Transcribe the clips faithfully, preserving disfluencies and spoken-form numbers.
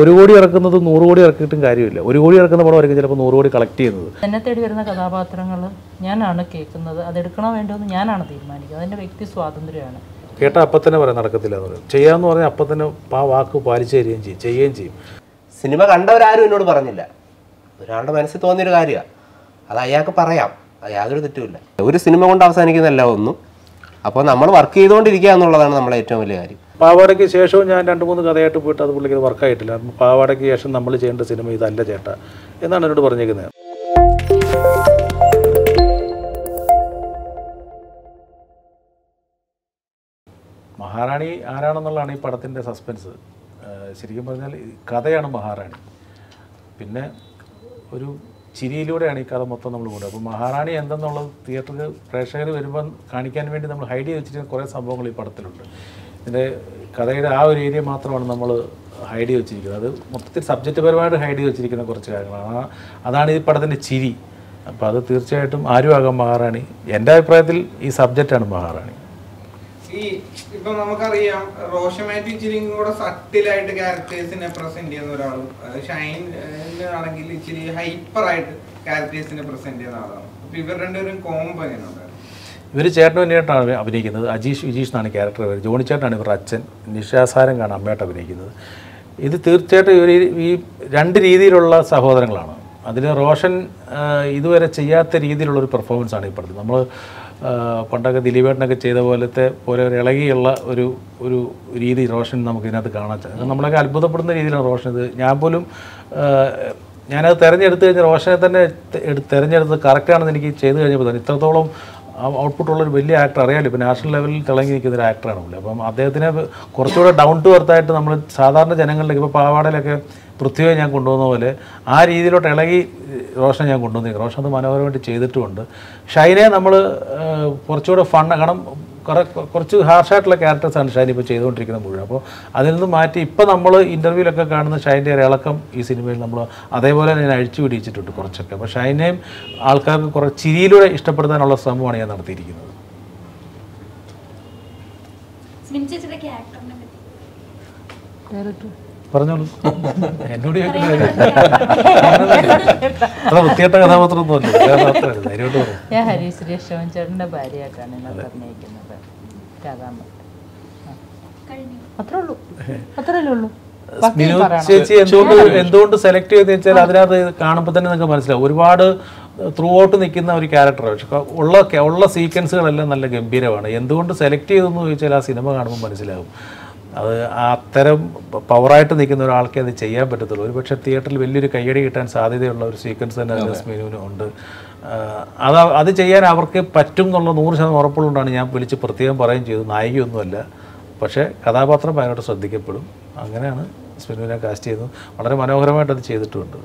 ഒരു കോടി ഇറക്കുന്നത് നൂറ് കോടി ഇറക്കിയിട്ടും കാര്യമില്ല. ഒരു കോടി ഇറക്കുന്ന പടമായിരിക്കും ചിലപ്പോൾ നൂറ് കോടി കളക്ട് ചെയ്യുന്നത്. എന്നെ തേടി വരുന്ന കഥാപാത്രങ്ങൾ ഞാനാണ് കേൾക്കുന്നത്, അതെടുക്കണോ വേണ്ടോന്ന് ഞാനാണ് തീരുമാനിക്കുന്നത്. അതിൻ്റെ വ്യക്തി സ്വാതന്ത്ര്യമാണ്. കേട്ടാൽ അപ്പം തന്നെ പറയാം നടക്കത്തില്ല എന്ന് പറയും. ചെയ്യാമെന്ന് പറഞ്ഞാൽ അപ്പം തന്നെ ആ വാക്ക് പാലിച്ചു തരികയും ചെയ്യും, ചെയ്യുകയും ചെയ്യും. സിനിമ കണ്ടവരാരും എന്നോട് പറഞ്ഞില്ല. ഒരാളുടെ മനസ്സിൽ തോന്നിയൊരു കാര്യമാണ്, അത് അയാൾക്ക് പറയാം, അത് യാതൊരു തെറ്റുമില്ല. ഒരു സിനിമ കൊണ്ട് അവസാനിക്കുന്നതല്ല ഒന്നും. അപ്പോൾ നമ്മൾ വർക്ക് ചെയ്തുകൊണ്ടിരിക്കുക എന്നുള്ളതാണ് നമ്മളെ ഏറ്റവും വലിയ കാര്യം. പാവാടയ്ക്ക് ശേഷവും ഞാൻ രണ്ട് മൂന്ന് കഥയായിട്ട് പോയിട്ട് അത് പുള്ളിക്ക് വർക്കായിട്ടില്ല. പാവാടയ്ക്ക് ശേഷം നമ്മൾ ചെയ്യേണ്ട സിനിമ ഇതല്ല ചേട്ടാ എന്നാണ് എന്നോട് പറഞ്ഞേക്കുന്നത്. മഹാറാണി ആരാണെന്നുള്ളതാണ് ഈ പടത്തിൻ്റെ സസ്പെൻസ്. ശരിക്കും പറഞ്ഞാൽ കഥയാണ് മഹാറാണി, പിന്നെ ഒരു ചിരിയിലൂടെയാണ് ഈ കഥ മൊത്തം നമ്മൾ കൊണ്ടുപോകുന്നത്. അപ്പോൾ മഹാറാണി എന്തെന്നുള്ളത് തിയേറ്ററിൽ പ്രേക്ഷകർ വരുമ്പോൾ കാണിക്കാൻ വേണ്ടി നമ്മൾ ഹൈഡ് ചെയ്ത് വെച്ചിരിക്കുന്ന കുറേ സംഭവങ്ങൾ ഈ പടത്തിലുണ്ട്. ഇതിൻ്റെ കഥയുടെ ആ ഒരു ഏരിയ മാത്രമാണ് നമ്മൾ ഹൈഡ് ചെയ്ത് വെച്ചിരിക്കുന്നത്. അത് മൊത്തത്തിൽ സബ്ജക്റ്റ് പരമായിട്ട് ഹൈഡ് ചെയ്ത് വെച്ചിരിക്കുന്ന കുറച്ച് കാര്യങ്ങളാണ്. അതാണ് ഈ പടത്തിൻ്റെ ചിരി. അപ്പോൾ അത് തീർച്ചയായിട്ടും ആരും ആകാം മഹാറാണി. എൻ്റെ അഭിപ്രായത്തിൽ ഈ സബ്ജക്റ്റാണ് മഹാറാണി. ഈ ഇപ്പൊ നമുക്കറിയാം റോഷമായിട്ട് ഇച്ചിരി കൂടെ സട്ടിലായിട്ട് ക്യാരക്ടേഴ്സിനെ പ്രസന്റ് ചെയ്യുന്ന ഒരാളും ഷൈൻ ആണെങ്കിൽ ഇച്ചിരി ഹൈപ്പർ ആയിട്ട് ക്യാരക്ടേഴ്സിനെ പ്രസന്റ് ചെയ്യുന്ന ആളാണ്. അപ്പൊ ഇവർ രണ്ടുപേരും കോംബോ എങ്ങനെയുണ്ടായിരുന്നു? ഇവർ ചേട്ടൻ വേണ്ടിയിട്ടാണ് അഭിനയിക്കുന്നത്. അജീഷ് വിജീഷ് എന്നാണ് ക്യാരക്ടർ പേര്. ജോണി ചേട്ടനാണ് ഇവരുടെ അച്ഛൻ. നിഷാസാരംഗാണ് അമ്മയായിട്ട് അഭിനയിക്കുന്നത്. ഇത് തീർച്ചയായിട്ടും ഇവർ ഈ രണ്ട് രീതിയിലുള്ള സഹോദരങ്ങളാണ്. അതിൽ റോഷൻ ഇതുവരെ ചെയ്യാത്ത രീതിയിലുള്ളൊരു പെർഫോമൻസാണ് ഈ പടത്തിൽ. നമ്മൾ പണ്ടൊക്കെ ദിലീപേട്ടനൊക്കെ ചെയ്ത പോലത്തെ പോലെ ഒരു ഇളകിയുള്ള ഒരു ഒരു രീതി റോഷൻ നമുക്ക് ഇതിനകത്ത് കാണാൻ സാധിക്കും. നമ്മളൊക്കെ അത്ഭുതപ്പെടുന്ന രീതിയിലാണ് റോഷൻ ഇത്. ഞാൻ പോലും ഞാനത് തിരഞ്ഞെടുത്ത് കഴിഞ്ഞാൽ റോഷനെ തന്നെ തിരഞ്ഞെടുത്ത് കറക്റ്റാണെന്ന് എനിക്ക് ചെയ്ത് കഴിഞ്ഞപ്പോൾ തന്നെ ഇത്രത്തോളം ഔട്ട്പുട്ടുള്ളൊരു വലിയ ആക്ടർ അറിയാമല്ലോ. ഇപ്പോൾ നാഷണൽ ലെവലിൽ തിളങ്ങി നിൽക്കുന്ന ഒരു ആക്ടറാണ് പുള്ളി. അപ്പം അദ്ദേഹത്തിനെ കുറച്ചുകൂടെ ഡൗൺ ടു എർത്തായിട്ട് നമ്മൾ സാധാരണ ജനങ്ങളിലേക്ക് ഇപ്പോൾ പാവാടയിലൊക്കെ പൃഥ്വിയെ ഞാൻ കൊണ്ടുവന്ന പോലെ ആ രീതിയിലോട്ട് ഇളകി റോഷൻ ഞാൻ കൊണ്ടുവന്നിരിക്കും. റോഷൻ അത് മനോഹരമായിട്ട് ചെയ്തിട്ടുമുണ്ട്. ഷൈനെ നമ്മൾ കുറച്ചുകൂടെ ഫൺ, കാരണം കുറച്ച് ഹാർഷായിട്ടുള്ള ക്യാരക്ടേഴ്സാണ് ഷൈൻ ഇപ്പോൾ ചെയ്തുകൊണ്ടിരിക്കുന്നത് മുഴുവൻ. അപ്പോൾ അതിൽ നിന്ന് മാറ്റി ഇപ്പോൾ നമ്മൾ ഇൻ്റർവ്യൂവിലൊക്കെ കാണുന്ന ഷൈൻ്റെ ഒരു ഇളക്കം ഈ സിനിമയിൽ നമ്മൾ അതേപോലെ ഞാൻ അഴിച്ചു പിടിച്ചിട്ടുണ്ട് കുറച്ചൊക്കെ. അപ്പോൾ ഷൈനെയും ആൾക്കാർക്ക് കുറേ ചിരിയിലൂടെ ഇഷ്ടപ്പെടുത്താനുള്ള ശ്രമമാണ് ഞാൻ നടത്തിയിരിക്കുന്നത്. പറഞ്ഞോളൂ. എന്നോട് അത്ര വൃത്തിയായിട്ട കഥാപാത്രമൊന്നുമല്ല. ഞാൻ ഹരീഷ് സുരേഷ് ചേട്ടൻ്റെ ഭാര്യയായിട്ടാണ് ഇന്നത്തെ അഭിനയിക്കുന്നത്. അത്രേ ഉള്ളൂ, അത്രയല്ലേ ഉള്ളൂ. സ്മിനു ചേച്ചി എന്തുകൊണ്ട് എന്തുകൊണ്ട് സെലക്ട് ചെയ്തെന്ന് വെച്ചാൽ അതിനകത്ത് കാണുമ്പോൾ തന്നെ നിങ്ങൾക്ക് മനസ്സിലാവും ഒരുപാട് ത്രൂ ഔട്ട് നിൽക്കുന്ന ഒരു ക്യാരക്ടറാണ്. പക്ഷെ ഉള്ള ഉള്ള സീക്വൻസുകളെല്ലാം നല്ല ഗംഭീരമാണ്. എന്തുകൊണ്ട് സെലക്ട് ചെയ്തെന്ന് ചോദിച്ചാൽ ആ സിനിമ കാണുമ്പോൾ മനസ്സിലാകും. അത് അത്തരം പവറായിട്ട് നിൽക്കുന്ന ഒരാൾക്കേ അത് ചെയ്യാൻ പറ്റത്തുള്ളൂ. ഒരു പക്ഷേ തിയേറ്ററിൽ വലിയൊരു കയ്യടി കിട്ടാൻ സാധ്യതയുള്ള ഒരു സീക്വൻസ് തന്നെ അതിന് സ്മിനുവിന് ഉണ്ട്. അത് അത് ചെയ്യാൻ അവർക്ക് പറ്റും എന്നുള്ള നൂറ് ശതമാനം ഉറപ്പുകൊണ്ടാണ് ഞാൻ വിളിച്ച് പ്രത്യേകം പറയുകയും ചെയ്തു. നായികയൊന്നുമല്ല, പക്ഷേ കഥാപാത്രം ഭയങ്കരമായിട്ട് ശ്രദ്ധിക്കപ്പെടും. അങ്ങനെയാണ് സ്മിനുവിനെ കാസ്റ്റ് ചെയ്യുന്നത്. വളരെ മനോഹരമായിട്ട് അത് ചെയ്തിട്ടുമുണ്ട്.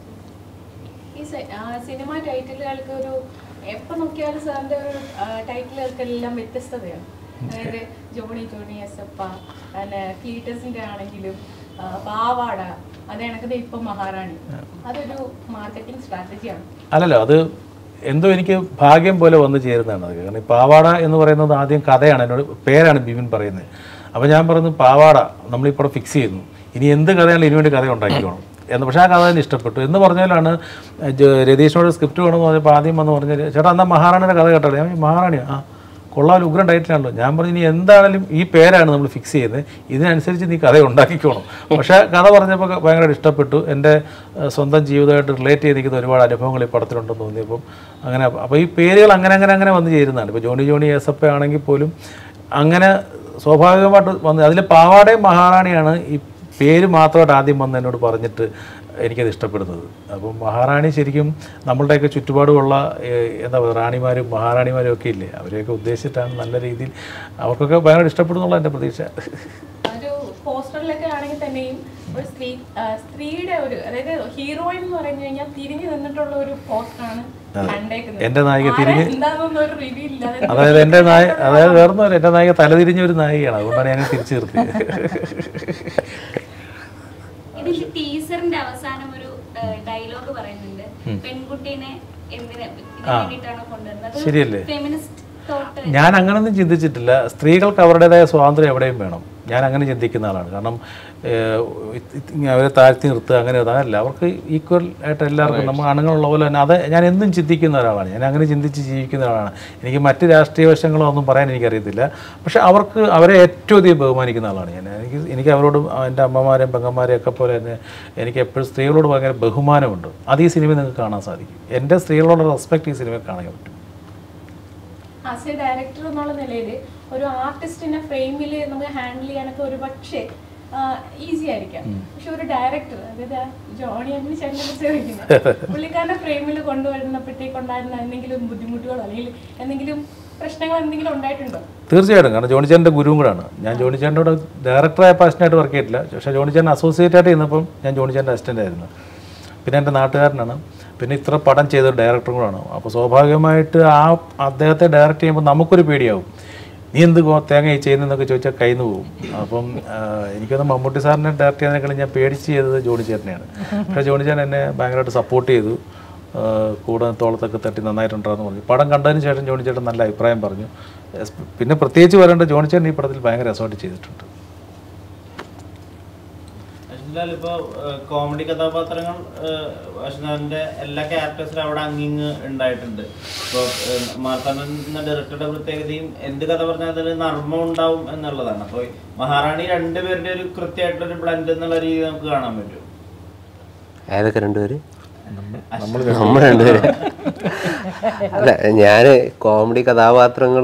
സിനിമ ടൈറ്റിലുകൾക്ക് ഒരു എപ്പോൾ നോക്കിയാലും സാറിൻ്റെ ഒരു ടൈറ്റിലുകൾക്കെല്ലാം വ്യത്യസ്തതയാണ്. അതായത് ജോണി ജോണി എസപ്പ, പിന്നെ ക്ലീറ്റസിൻ്റെ ആണെങ്കിലും പാവാട, അത് കണക്കത് ഇപ്പം മഹാറാണി, അതൊരു മാർക്കറ്റിംഗ് സ്ട്രാറ്റജിയാണ്. അല്ലല്ലോ, അത് എന്തോ എനിക്ക് ഭാഗ്യം പോലെ വന്നു ചേരുന്നതാണ് അത്. കാരണം ഈ പാവാട എന്ന് പറയുന്നത് ആദ്യം കഥയാണ്, എന്നോട് പേരാണ് ബിബിൻ പറയുന്നത്. അപ്പോൾ ഞാൻ പറയുന്നത് പാവാട നമ്മളിപ്പോൾ ഫിക്സ് ചെയ്യുന്നു, ഇനി എന്ത് കഥയാണെങ്കിലും ഇതിനു വേണ്ടി കഥ ഉണ്ടാക്കിക്കോണം എന്ന്. പക്ഷേ ആ കഥ തന്നെ ഇഷ്ടപ്പെട്ടു എന്ന് പറഞ്ഞാലാണ് രതീഷിനോട് സ്ക്രിപ്റ്റ് വേണമെന്ന് പറഞ്ഞപ്പോൾ ആദ്യം വന്ന് പറഞ്ഞാൽ ചേട്ടാ എന്നാൽ മഹാറാണിയുടെ കഥ കേട്ടോ. ഞാൻ മഹാറാണിയാണ്, ആ കൊള്ളാൻ ഉഗ്രം ടൈറ്റിലാണല്ലോ. ഞാൻ പറഞ്ഞു ഇനി എന്താണെങ്കിലും ഈ പേരാണ് നമ്മൾ ഫിക്സ് ചെയ്യുന്നത്, ഇതിനനുസരിച്ച് നീ കഥ ഉണ്ടാക്കിക്കോണം. പക്ഷേ കഥ പറഞ്ഞപ്പോൾ ഭയങ്കരമായിട്ട് ഇഷ്ടപ്പെട്ടു. എൻ്റെ സ്വന്തം ജീവിതമായിട്ട് റിലേറ്റ് ചെയ്ത് നിൽക്കുന്ന ഒരുപാട് അനുഭവങ്ങൾ ഈ പടത്തിലുണ്ടെന്ന് തോന്നിയപ്പം അങ്ങനെ. അപ്പോൾ ഈ പേരുകൾ അങ്ങനെ അങ്ങനെ അങ്ങനെ വന്ന് ചേരുന്നതാണ്. ഇപ്പോൾ ജോണി ജോണി എസപ്പ ആണെങ്കിൽ പോലും അങ്ങനെ സ്വാഭാവികമായിട്ട് വന്ന് അതിൽ പാവാടയും മഹാറാണിയാണ് ഈ പേര് മാത്രമായിട്ട് ആദ്യം വന്ന് എന്നോട് പറഞ്ഞിട്ട് എനിക്കത് ഇഷ്ടപ്പെടുന്നത്. അപ്പം മഹാറാണി ശരിക്കും നമ്മളുടെയൊക്കെ ചുറ്റുപാടുമുള്ള എന്താ പറയുക റാണിമാരും മഹാറാണിമാരും ഒക്കെ ഇല്ലേ, അവരെയൊക്കെ ഉദ്ദേശിച്ചിട്ടാണ് നല്ല രീതിയിൽ അവർക്കൊക്കെ ഭയങ്കര ഇഷ്ടപ്പെടുന്നുള്ള എൻ്റെ പ്രതീക്ഷ. ഒരു പോസ്റ്ററിലൊക്കെ ആണെങ്കിൽ തന്നെയും ഒരു സ്ത്രീ സ്ത്രീയുടെ ഒരു അതായത് ഹീറോയിൻ എന്ന് പറഞ്ഞു കഴിഞ്ഞാൽ തിരിഞ്ഞു നിന്നിട്ടുള്ള ഒരു പോസ്റ്ററാണ് എൻ്റെ നായിക തിരിഞ്ഞ്, അതായത് എൻ്റെ നായ അതായത് വേറൊന്നും എൻ്റെ നായിക തലതിരിഞ്ഞ ഒരു നായികയാണ്. അതുകൊണ്ടാണ് ഞാൻ തിരിച്ചു നിർത്തിയത്. ടീസറിന്റെ അവസാനം ഒരു ഡയലോഗ് പറയുന്നുണ്ട്, പെൺകുട്ടീനെ ശരിയല്ലേ? ഞാൻ അങ്ങനൊന്നും ചിന്തിച്ചിട്ടില്ല. സ്ത്രീകൾക്ക് അവരുടേതായ സ്വാതന്ത്ര്യം എവിടെയും വേണം. ഞാൻ അങ്ങനെ ചിന്തിക്കുന്ന ആളാണ്. കാരണം അവരെ താഴ്ത്തി നിർത്തുക അങ്ങനെ അതല്ല, അവർക്ക് ഈക്വൽ ആയിട്ട് എല്ലാവർക്കും നമ്മൾ ആണുങ്ങളുള്ള പോലെ തന്നെ അത് ഞാൻ എന്നും ചിന്തിക്കുന്ന ഒരാളാണ്. ഞാൻ അങ്ങനെ ചിന്തിച്ച് ജീവിക്കുന്ന ഒരാളാണ്. എനിക്ക് മറ്റ് രാഷ്ട്രീയ വശങ്ങളോ ഒന്നും പറയാൻ എനിക്കറിയത്തില്ല. പക്ഷേ അവർക്ക് അവരെ ഏറ്റവും അധികം ബഹുമാനിക്കുന്ന ആളാണ് ഞാൻ. എനിക്ക് എനിക്ക് അവരോട് എൻ്റെ അമ്മമാരെയും പെങ്ങന്മാരെയും ഒക്കെ പോലെ തന്നെ എനിക്ക് എപ്പോഴും സ്ത്രീകളോട് ഭയങ്കര ബഹുമാനമുണ്ട്. അത് ഈ സിനിമയിൽ നിങ്ങൾക്ക് കാണാൻ സാധിക്കും. എൻ്റെ സ്ത്രീകളോട് റെസ്പെക്ട് ഈ സിനിമയിൽ കാണാൻ പറ്റും. ആസ് എ ഡയറക്ടർ എന്നുള്ള നിലയിൽ ഒരു ആർട്ടിസ്റ്റിനെ ഫ്രെയിമിൽ നമുക്ക് ഹാൻഡിൽ ചെയ്യാനൊക്കെ ഒരു പക്ഷേ ഈസി ആയിരിക്കാം. പക്ഷെ ഒരു ഡയറക്ടർ, അതായത് ജോണി അങ്ങനെ ചേട്ടനെ കുറിച്ച് ചോദിക്കുന്നത്, പുള്ളിക്കാരന്റെ ഫ്രെയിമിൽ കൊണ്ടുവരുന്നപ്പോഴത്തേക്കുണ്ടായിരുന്ന എന്തെങ്കിലും ബുദ്ധിമുട്ടുകളോ അല്ലെങ്കിൽ എന്തെങ്കിലും പ്രശ്നങ്ങൾ എന്തെങ്കിലും ഉണ്ടായിട്ടുണ്ടോ? തീർച്ചയായിട്ടും. കാരണം ജോണിച്ചേട്ടൻ്റെ ഗുരുവും കൂടാണ് ഞാൻ. ജോണിച്ചേട്ടൻ്റെ കൂടെ ഡയറക്ടറായ പാഷനായിട്ട് വർക്ക് ചെയ്തിട്ടില്ല. പക്ഷേ ജോണിച്ചേട്ടൻ അസോസിയേറ്റ് ആയിട്ട് ചെയ്യുന്നപ്പം ഞാൻ ജോണിച്ചേട്ടൻ്റെ അസിസ്റ്റൻ്റ് ആയിരുന്നു. പിന്നെ എൻ്റെ നാട്ടുകാരനാണ്. പിന്നെ ഇത്ര പടം ചെയ്ത ഡയറക്ടറും കൂടാണ്. അപ്പോൾ സ്വാഭാവികമായിട്ട് ആ അദ്ദേഹത്തെ ഡയറക്റ്റ് ചെയ്യുമ്പോൾ നമുക്കൊരു പേടിയാവും. നീ എന്ത് തേങ്ങ ഈ ചെയ്യുന്നതെന്നൊക്കെ ചോദിച്ചാൽ കയ്യിൽ നിന്ന് പോകും. അപ്പം എനിക്കൊന്ന് മമ്മൂട്ടി സാറിനെ ഡയറക്റ്റ് ചെയ്യുന്നതിനേക്കാളും ഞാൻ പേടിച്ച് ചെയ്തത് ജോണി ചേട്ടനെയാണ്. പക്ഷേ ജോണി ചേട്ടൻ എന്നെ ഭയങ്കരമായിട്ട് സപ്പോർട്ട് ചെയ്തു. കൂടെ തോളത്തൊക്കെ തട്ടി നന്നായിട്ടുണ്ടെന്ന് പറഞ്ഞു. പടം കണ്ടതിന് ശേഷം ജോണി ചേട്ടൻ നല്ല അഭിപ്രായം പറഞ്ഞു. പിന്നെ പ്രത്യേകിച്ച് പറയേണ്ട, ജോണി ചേട്ടൻ ഈ പടത്തിൽ ഭയങ്കര രസമായിട്ട് ചെയ്തിട്ടുണ്ട്. ഇപ്പോൾ കോമഡി കഥാപാത്രങ്ങൾ അശ്വനാഥിൻ്റെ എല്ലാ ക്യാരക്ടേഴ്സിലും അവിടെ അങ്ങിങ് ഉണ്ടായിട്ടുണ്ട്. ഇപ്പോൾ മാർത്താണ്ഡൻ എന്ന ഡയറക്ടറുടെ പ്രത്യേകതയും എന്ത് കഥ പറഞ്ഞാൽ അതിൽ നർമ്മം ഉണ്ടാവും എന്നുള്ളതാണ്. അപ്പോൾ മഹാറാണി രണ്ടുപേരുടെ ഒരു കൃത്യമായിട്ടൊരു ബ്ലെൻഡ് എന്നുള്ള രീതി നമുക്ക് കാണാൻ പറ്റും. ഏതൊക്കെ രണ്ടുപേര്? നമ്മൾ രണ്ടുപേര്. അല്ല, ഞാൻ കോമഡി കഥാപാത്രങ്ങൾ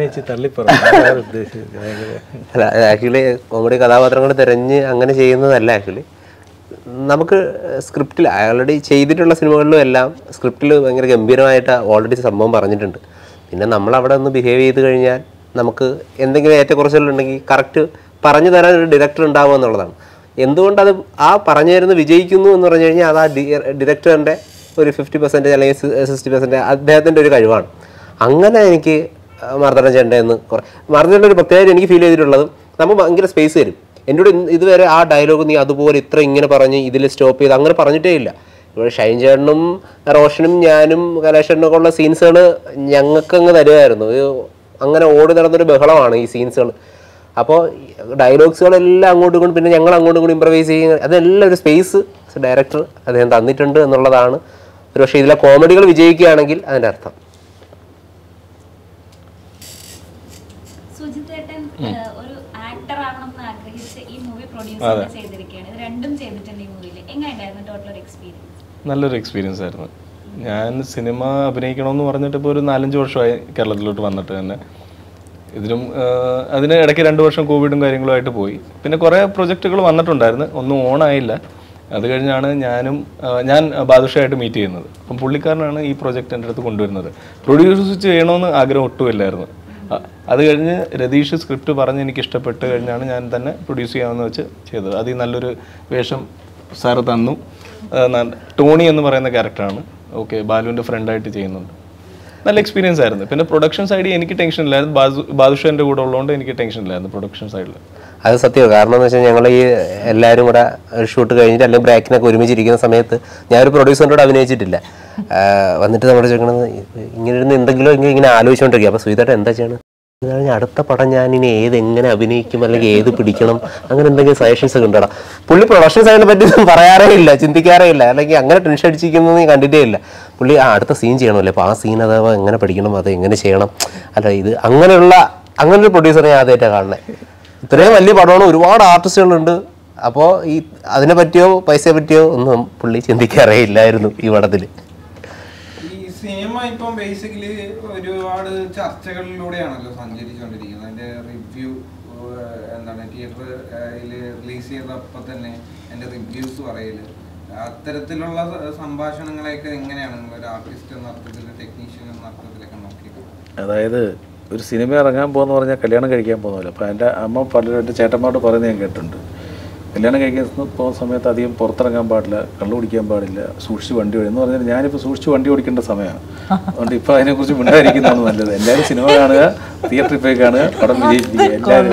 അല്ല ആക്ച്വലി കോമഡി കഥാപാത്രങ്ങൾ തിരഞ്ഞ് അങ്ങനെ ചെയ്യുന്നതല്ല. ആക്ച്വലി നമുക്ക് സ്ക്രിപ്റ്റിൽ ഓൾറെഡി ചെയ്തിട്ടുള്ള സിനിമകളിലും എല്ലാം സ്ക്രിപ്റ്റിൽ ഭയങ്കര ഗംഭീരമായിട്ട് ഓൾറെഡി സംഭവം പറഞ്ഞിട്ടുണ്ട്. പിന്നെ നമ്മൾ അവിടെ ഒന്ന് ബിഹേവ് ചെയ്ത് കഴിഞ്ഞാൽ നമുക്ക് എന്തെങ്കിലും ഏറ്റക്കുറച്ചിലുണ്ടെങ്കിൽ കറക്റ്റ് പറഞ്ഞു തരാൻ ഒരു ഡയറക്ടർ ഉണ്ടാവുക എന്നുള്ളതാണ്. എന്തുകൊണ്ടത് ആ പറഞ്ഞു തരുന്ന വിജയിക്കുന്നു എന്ന് പറഞ്ഞു കഴിഞ്ഞാൽ അത് ആ ഡയറക്ടറിൻ്റെ ഒരു ഫിഫ്റ്റി പെർസെൻറ്റേജ് അല്ലെങ്കിൽ സിക്സ്റ്റി പെർസെൻറ്റേജ് അദ്ദേഹത്തിൻ്റെ ഒരു കഴിവാണ്. അങ്ങനെ എനിക്ക് മാർത്താണ്ഡൻ ചേട്ടൻ്റെ കുറെ മാർത്താണ്ഡൻ്റെ ഒരു പ്രത്യേകത എനിക്ക് ഫീൽ ചെയ്തിട്ടുള്ളത്, നമ്മൾ ഭയങ്കര സ്പേസ് തരും. എന്നോട് ഇതുവരെ ആ ഡയലോഗ് നീ അതുപോലെ ഇത്ര ഇങ്ങനെ പറഞ്ഞ് ഇതിൽ സ്റ്റോപ്പ് ചെയ്ത് അങ്ങനെ പറഞ്ഞിട്ടേ ഇല്ല. ഇവിടെ ഷൈൻ ചേട്ടനും റോഷനും ഞാനും കലേഷനൊക്കെ ഉള്ള സീൻസുകൾ ഞങ്ങൾക്കങ്ങ് തരുമായിരുന്നു. അങ്ങനെ ഓടി നടന്നൊരു ബഹളമാണ് ഈ സീൻസുകൾ. അപ്പോൾ ഡയലോഗ്സുകളെല്ലാം അങ്ങോട്ടും ഇങ്ങോട്ടും പിന്നെ ഞങ്ങൾ അങ്ങോട്ടും ഇങ്ങോട്ടും ഇമ്പ്രവൈസ് ചെയ്യുക, അതെല്ലാം ഒരു സ്പേസ് ഡയറക്ടർ അദ്ദേഹം തന്നിട്ടുണ്ട് എന്നുള്ളതാണ്. ഒരു പക്ഷേ ഇതിലെ കോമഡികൾ വിജയിക്കുകയാണെങ്കിൽ അതിൻ്റെ അർത്ഥം. സുജിത് ഏട്ടൻ ഒരു ആക്ടർ ആവണമെന്ന് ആഗ്രഹിച്ച് ഈ മൂവി പ്രൊഡ്യൂസ് ചെയ്തിരിക്കുകയാണ്. ഇത് രണ്ടും ചെയ്തിട്ടുണ്ട് ഈ മൂവിയിൽ. എങ്ങനെയുണ്ടായിരുന്നു ടോട്ടൽ ഒരു എക്സ്പീരിയൻസ്? നല്ലൊരു എക്സ്പീരിയൻസ് ആയിരുന്നു. ഞാൻ സിനിമ അഭിനയിക്കണമെന്ന് പറഞ്ഞിട്ട് ഇപ്പോൾ ഒരു നാലഞ്ച് വർഷമായി കേരളത്തിലോട്ട് വന്നിട്ട് തന്നെ. ഇതിലും അതിന് ഇടയ്ക്ക് രണ്ട് വർഷം കോവിഡും കാര്യങ്ങളുമായിട്ട് പോയി. പിന്നെ കുറേ പ്രൊജക്റ്റുകൾ വന്നിട്ടുണ്ടായിരുന്നു, ഒന്നും ഓണായില്ല. അത് കഴിഞ്ഞാണ് ഞാനും ഞാൻ ബാദുഷയായിട്ട് മീറ്റ് ചെയ്യുന്നത്. അപ്പം പുള്ളിക്കാരനാണ് ഈ പ്രൊജക്റ്റ് എൻ്റെ അടുത്ത് കൊണ്ടുവരുന്നത്. പ്രൊഡ്യൂസ് ചെയ്യണമെന്ന് ആഗ്രഹം ഒട്ടുമില്ലായിരുന്നു. അത് കഴിഞ്ഞ് രതീഷ് സ്ക്രിപ്റ്റ് പറഞ്ഞ് എനിക്ക് ഇഷ്ടപ്പെട്ട് കഴിഞ്ഞാണ് ഞാൻ തന്നെ പ്രൊഡ്യൂസ് ചെയ്യാമെന്ന് വെച്ച് ചെയ്തത്. അതിൽ നല്ലൊരു വേഷം സാറ് തന്നു. ടോണി എന്ന് പറയുന്ന ക്യാരക്ടറാണ്. ഓക്കെ, ബാലുവിൻ്റെ ഫ്രണ്ടായിട്ട് ചെയ്യുന്നുണ്ട്. നല്ല എക്സ്പീരിയൻസ് ആയിരുന്നു. പിന്നെ പ്രൊഡക്ഷൻ സൈഡിൽ എനിക്ക് ടെൻഷൻ ഇല്ലായിരുന്നു. ബാദു ബാദുഷൻ്റെ കൂടെ ഉള്ളതുകൊണ്ട് എനിക്ക് ടെൻഷൻ ഇല്ലായിരുന്നു പ്രൊഡക്ഷൻ സൈഡിൽ. അത് സത്യമാണ്. കാരണം എന്ന് വെച്ചാൽ ഞങ്ങൾ ഈ എല്ലാവരും കൂടെ ഷൂട്ട് കഴിഞ്ഞിട്ട് അല്ലെങ്കിൽ ബ്രേക്കിനൊക്കെ ഒരുമിച്ചിരിക്കുന്ന സമയത്ത് ഞാനൊരു പ്രൊഡ്യൂസറിനോട് അഭിനയിച്ചിട്ടില്ല. വന്നിട്ട് നമ്മുടെ ചോദിക്കണത് ഇങ്ങനെ ഇരുന്ന് എന്തെങ്കിലും ഇങ്ങനെ ഇങ്ങനെ ആലോചിച്ചുകൊണ്ടിരിക്കുക. അപ്പോൾ സുജിതേട്ടൻ എന്താ ചെയ്യണം, കഴിഞ്ഞാൽ അടുത്ത പടം ഞാൻ ഇനി ഏത് എങ്ങനെ അഭിനയിക്കും അല്ലെങ്കിൽ ഏത് പിടിക്കണം അങ്ങനെ എന്തെങ്കിലും സജഷൻസ് ഒക്കെ ഉണ്ടോ? പുള്ളി പ്രൊഡക്ഷൻ സൈഡിനെ പറ്റി ഒന്നും പറയാറേ ഇല്ല, ചിന്തിക്കാറേ ഇല്ല, അല്ലെങ്കിൽ അങ്ങനെ ടെൻഷൻ അടിച്ചിരിക്കുന്നത് കണ്ടിട്ടേ ഇല്ല. പുള്ളി ആ അടുത്ത സീൻ ചെയ്യണമല്ലേ, അപ്പോൾ ആ സീൻ അഥവാ എങ്ങനെ പഠിക്കണം, അത് എങ്ങനെ ചെയ്യണം, അല്ല ഇത് അങ്ങനെയുള്ള അങ്ങനെ ഒരു പ്രൊഡ്യൂസറെ ഞാൻ ആദ്യമായിട്ടാണ് കാണുന്നത്. ഇത്രയും വലിയ പടമാണ്, ഒരുപാട് ആർട്ടിസ്റ്റുകളുണ്ട്. അപ്പോൾ ഈ അതിനെ പറ്റിയോ പൈസയെ പറ്റിയോ ഒന്നും പുള്ളി ചിന്തിക്കാറേ ഇല്ലായിരുന്നു ഈ പടത്തിൽ. ഈ സിനിമ ഇപ്പം ബേസിക്കലി ഒരുപാട് ചർച്ചകളിലൂടെയാണല്ലോ സഞ്ചരിച്ചുകൊണ്ടിരിക്കുന്നത്. അതിന്റെ റിവ്യൂ എന്താണ് തിയേറ്ററിൽ റിലീസ് ചെയ്തപ്പോൾ തന്നെ അതിന്റെ റിവ്യൂസ് പറയല്, അത്തരത്തിലുള്ള സംഭാഷണങ്ങളെയൊക്കെ എങ്ങനെയാണ് നിങ്ങളൊരു ആർട്ടിസ്റ്റ് എന്ന അർത്ഥത്തിൽ ടെക്നീഷ്യൻ എന്ന അർത്ഥത്തിലൊക്കെ നോക്കിയിട്ട്? അതായത് ഒരു സിനിമ ഇറങ്ങാൻ പോകുന്ന പറഞ്ഞാൽ കല്യാണം കഴിക്കാൻ പോകുന്നില്ല. അപ്പോൾ എൻ്റെ അമ്മ പലരും എൻ്റെ ചേട്ടന്മാരോട് പറയുന്നത് ഞാൻ കേട്ടിട്ടുണ്ട്. കല്യാണം കഴിക്കാൻ പോകുന്ന സമയത്ത് അധികം പുറത്തിറങ്ങാൻ പാടില്ല, കള്ളു കുടിക്കാൻ പാടില്ല, സൂക്ഷിച്ച് വണ്ടി ഓടി എന്ന് പറഞ്ഞാൽ ഞാനിപ്പോൾ സൂക്ഷിച്ച് വണ്ടി ഓടിക്കേണ്ട സമയമാണ്. അതുകൊണ്ട് ഇപ്പോൾ അതിനെക്കുറിച്ച് മിണ്ടായിരിക്കുന്നതാണ് നല്ലത്. എല്ലാവരും സിനിമ കാണുക, തിയേറ്ററിൽ പോയി കാണുക, പടം വിജയിപ്പിക്കുക. എല്ലാവരും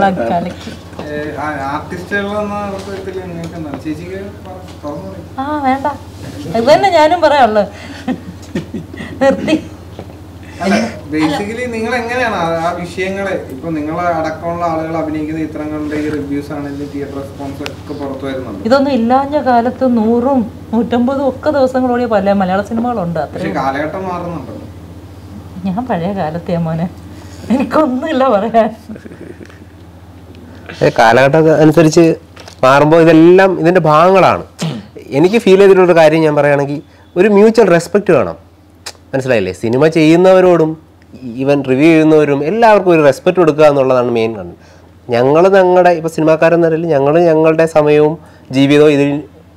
ആ വേണ്ട ഇത് തന്നെ ഞാനും പറയാനുള്ളു. നിർത്തി ബേസിക്കലി നിങ്ങൾ എങ്ങനെയാണ് ആ വിഷയങ്ങളെ ഇപ്പൊ നിങ്ങളെ അടക്കമുള്ള ആളുകൾ അഭിനയിക്കുന്ന ചിത്രങ്ങളുടെ ഈ റിവ്യൂസ് ആണെങ്കിലും തിയേറ്റർ റെസ്പോൺസ് ഒക്കെ പുറത്തു വരുന്നുണ്ട്. ഇതൊന്നും ഇല്ലാഞ്ഞ കാലത്ത് നൂറും നൂറ്റമ്പതും ഒക്കെ ദിവസങ്ങളോടെ പല മലയാള സിനിമകളുണ്ട്. പക്ഷെ കാലഘട്ടം മാറുന്നുണ്ടല്ലോ. ഞാൻ പഴയ കാലത്തെ മോനെ, എനിക്കൊന്നുമില്ല പറയാൻ. കാലഘട്ടം അനുസരിച്ച് മാറുമ്പോൾ ഇതെല്ലാം ഇതിൻ്റെ ഭാഗങ്ങളാണ്. എനിക്ക് ഫീൽ ചെയ്തിട്ടുള്ളൊരു കാര്യം ഞാൻ പറയുകയാണെങ്കിൽ ഒരു മ്യൂച്വൽ റെസ്പെക്റ്റ് വേണം. മനസ്സിലായില്ലേ? സിനിമ ചെയ്യുന്നവരോടും ഈവൻ റിവ്യൂ ചെയ്യുന്നവരും എല്ലാവർക്കും ഒരു റെസ്പെക്റ്റ് കൊടുക്കുക എന്നുള്ളതാണ് മെയിൻ കാരണം. ഞങ്ങൾ ഞങ്ങളുടെ ഇപ്പോൾ സിനിമാക്കാരെന്ന നിലയിൽ ഞങ്ങൾ ഞങ്ങളുടെ സമയവും ജീവിതവും ഇതിൽ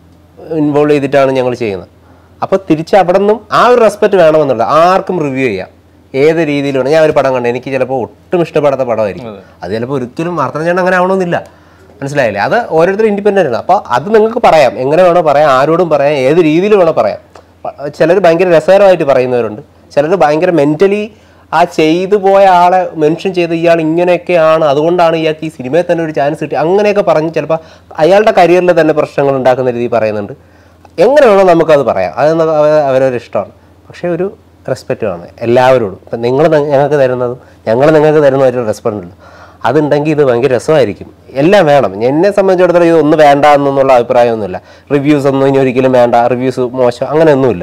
ഇൻവോൾവ് ചെയ്തിട്ടാണ് ഞങ്ങൾ ചെയ്യുന്നത്. അപ്പോൾ തിരിച്ച് അവിടെ നിന്നും ആ ഒരു റെസ്പെക്റ്റ് വേണമെന്നുള്ളത്. ആർക്കും റിവ്യൂ ചെയ്യാം ഏത് രീതിയിലാണ്. ഞാൻ ഒരു പടം കണ്ടു, എനിക്ക് ചിലപ്പോൾ ഒട്ടും ഇഷ്ടപ്പെടാത്ത പടമായിരിക്കും, അത് ചിലപ്പോൾ ഒരിക്കലും മാർത്തണ്ഡൻ അങ്ങനെ ആവണമെന്നില്ല. മനസ്സിലായില്ലേ? അത് ഓരോരുത്തരും ഇൻഡിപെൻഡൻ്റ് ആണ്. അപ്പോൾ അത് നിങ്ങൾക്ക് പറയാം, എങ്ങനെ വേണോ പറയാം, ആരോടും പറയാം, ഏത് രീതിയിൽ വേണോ പറയാം. ചിലർ ഭയങ്കര രസകരമായിട്ട് പറയുന്നവരുണ്ട്, ചിലർ ഭയങ്കര മെൻ്റലി ആ ചെയ്തു പോയ ആളെ മെൻഷൻ ചെയ്ത് ഇയാൾ ഇങ്ങനെയൊക്കെയാണ്, അതുകൊണ്ടാണ് ഇയാൾക്ക് ഈ സിനിമയിൽ തന്നെ ഒരു ചാൻസ് കിട്ടി, അങ്ങനെയൊക്കെ പറഞ്ഞ് ചിലപ്പോൾ അയാളുടെ കരിയറിൽ തന്നെ പ്രശ്നങ്ങൾ ഉണ്ടാക്കുന്ന രീതി പറയുന്നുണ്ട്. എങ്ങനെ വേണോ നമുക്കത് പറയാം, അത് അവരവരുടെ ഇഷ്ടമാണ്. പക്ഷേ ഒരു റെസ്പെക്റ്റ് വേണം എല്ലാവരോടും. ഇപ്പം നിങ്ങൾ ഞങ്ങൾക്ക് തരുന്നതും ഞങ്ങൾ നിങ്ങൾക്ക് തരുന്ന ഒരു റെസ്പെക്റ്റ് ഉണ്ട്, അതുണ്ടെങ്കിൽ ഇത് ഭയങ്കര രസമായിരിക്കും. എല്ലാം വേണം. എന്നെ സംബന്ധിച്ചിടത്തോളം ഇത് ഒന്നും വേണ്ട എന്നുള്ള അഭിപ്രായമൊന്നുമില്ല. റിവ്യൂസ് ഒന്നും ഇനി ഒരിക്കലും വേണ്ട, റിവ്യൂസ് മോശം അങ്ങനെയൊന്നുമില്ല.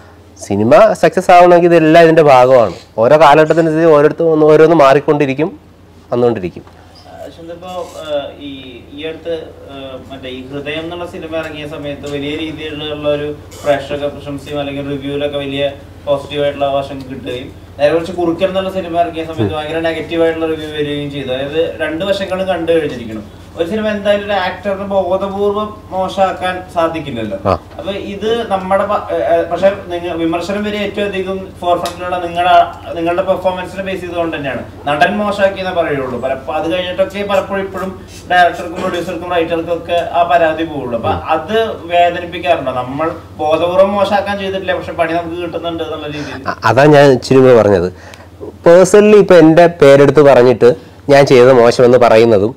സിനിമ സക്സസ് ആവണമെങ്കിൽ ഇതെല്ലാം ഇതിൻ്റെ ഭാഗമാണ്. ഓരോ കാലഘട്ടത്തിനനുസരിച്ച് ഓരോരുത്തർ ഓരോന്ന് മാറിക്കൊണ്ടിരിക്കും, വന്നുകൊണ്ടിരിക്കും. ഇപ്പോൾ ഈ ഈ അടുത്ത് മറ്റേ ഈ ഹൃദയം എന്നുള്ള സിനിമ ഇറങ്ങിയ സമയത്ത് വലിയ രീതിയിലുള്ള ഒരു പ്രേക്ഷക പ്രശംസയും അല്ലെങ്കിൽ റിവ്യൂലൊക്കെ വലിയ പോസിറ്റീവായിട്ടുള്ള വശം കിട്ടുകയും നേരെ കുറച്ച് കുറുക്കൻ എന്നുള്ള സിനിമ ഇറങ്ങിയ സമയത്ത് ഭയങ്കര നെഗറ്റീവായിട്ടുള്ള റിവ്യൂ വരികയും ചെയ്തു. അതായത് രണ്ട് വശങ്ങളും കണ്ടു കഴിഞ്ഞിരിക്കണം. ഒരു സിനിമ എന്തായാലും ഒരു ആക്ടറിന് ബോധപൂർവ്വം മോശമാക്കാൻ സാധിക്കില്ലല്ലോ. അപ്പൊ ഇത് നമ്മുടെ പക്ഷെ നിങ്ങൾ വിമർശനം വരെ ഏറ്റവും അധികം ഫോർ ഫ്രണ്ടിലുള്ള നിങ്ങളുടെ നിങ്ങളുടെ പെർഫോമൻസിനെ ബേസ് ചെയ്തുകൊണ്ട് തന്നെയാണ്. നടൻ മോശമാക്കിയെന്നേ പറയുള്ളൂ. പലപ്പോൾ അത് കഴിഞ്ഞിട്ടൊക്കെ പലപ്പോഴും ഇപ്പോഴും ഡയറക്ടർക്കും പ്രൊഡ്യൂസർക്കും റൈറ്റർക്കും ഒക്കെ ആ പരാതി പോവുള്ളൂ. അപ്പൊ അത് വേദനിപ്പിക്കാറുണ്ടോ? നമ്മൾ ബോധപൂർവ്വം മോശമാക്കാൻ ചെയ്തിട്ടില്ല, പക്ഷെ പണി നമുക്ക് കിട്ടുന്നുണ്ട് എന്നുള്ള രീതിയിൽ. അതാ ഞാൻ ഇച്ചിരി പറഞ്ഞത്. പേഴ്സണലി ഇപ്പൊ എൻ്റെ പേരെടുത്ത് പറഞ്ഞിട്ട് ഞാൻ ചെയ്തത് മോശമെന്ന് പറയുന്നതും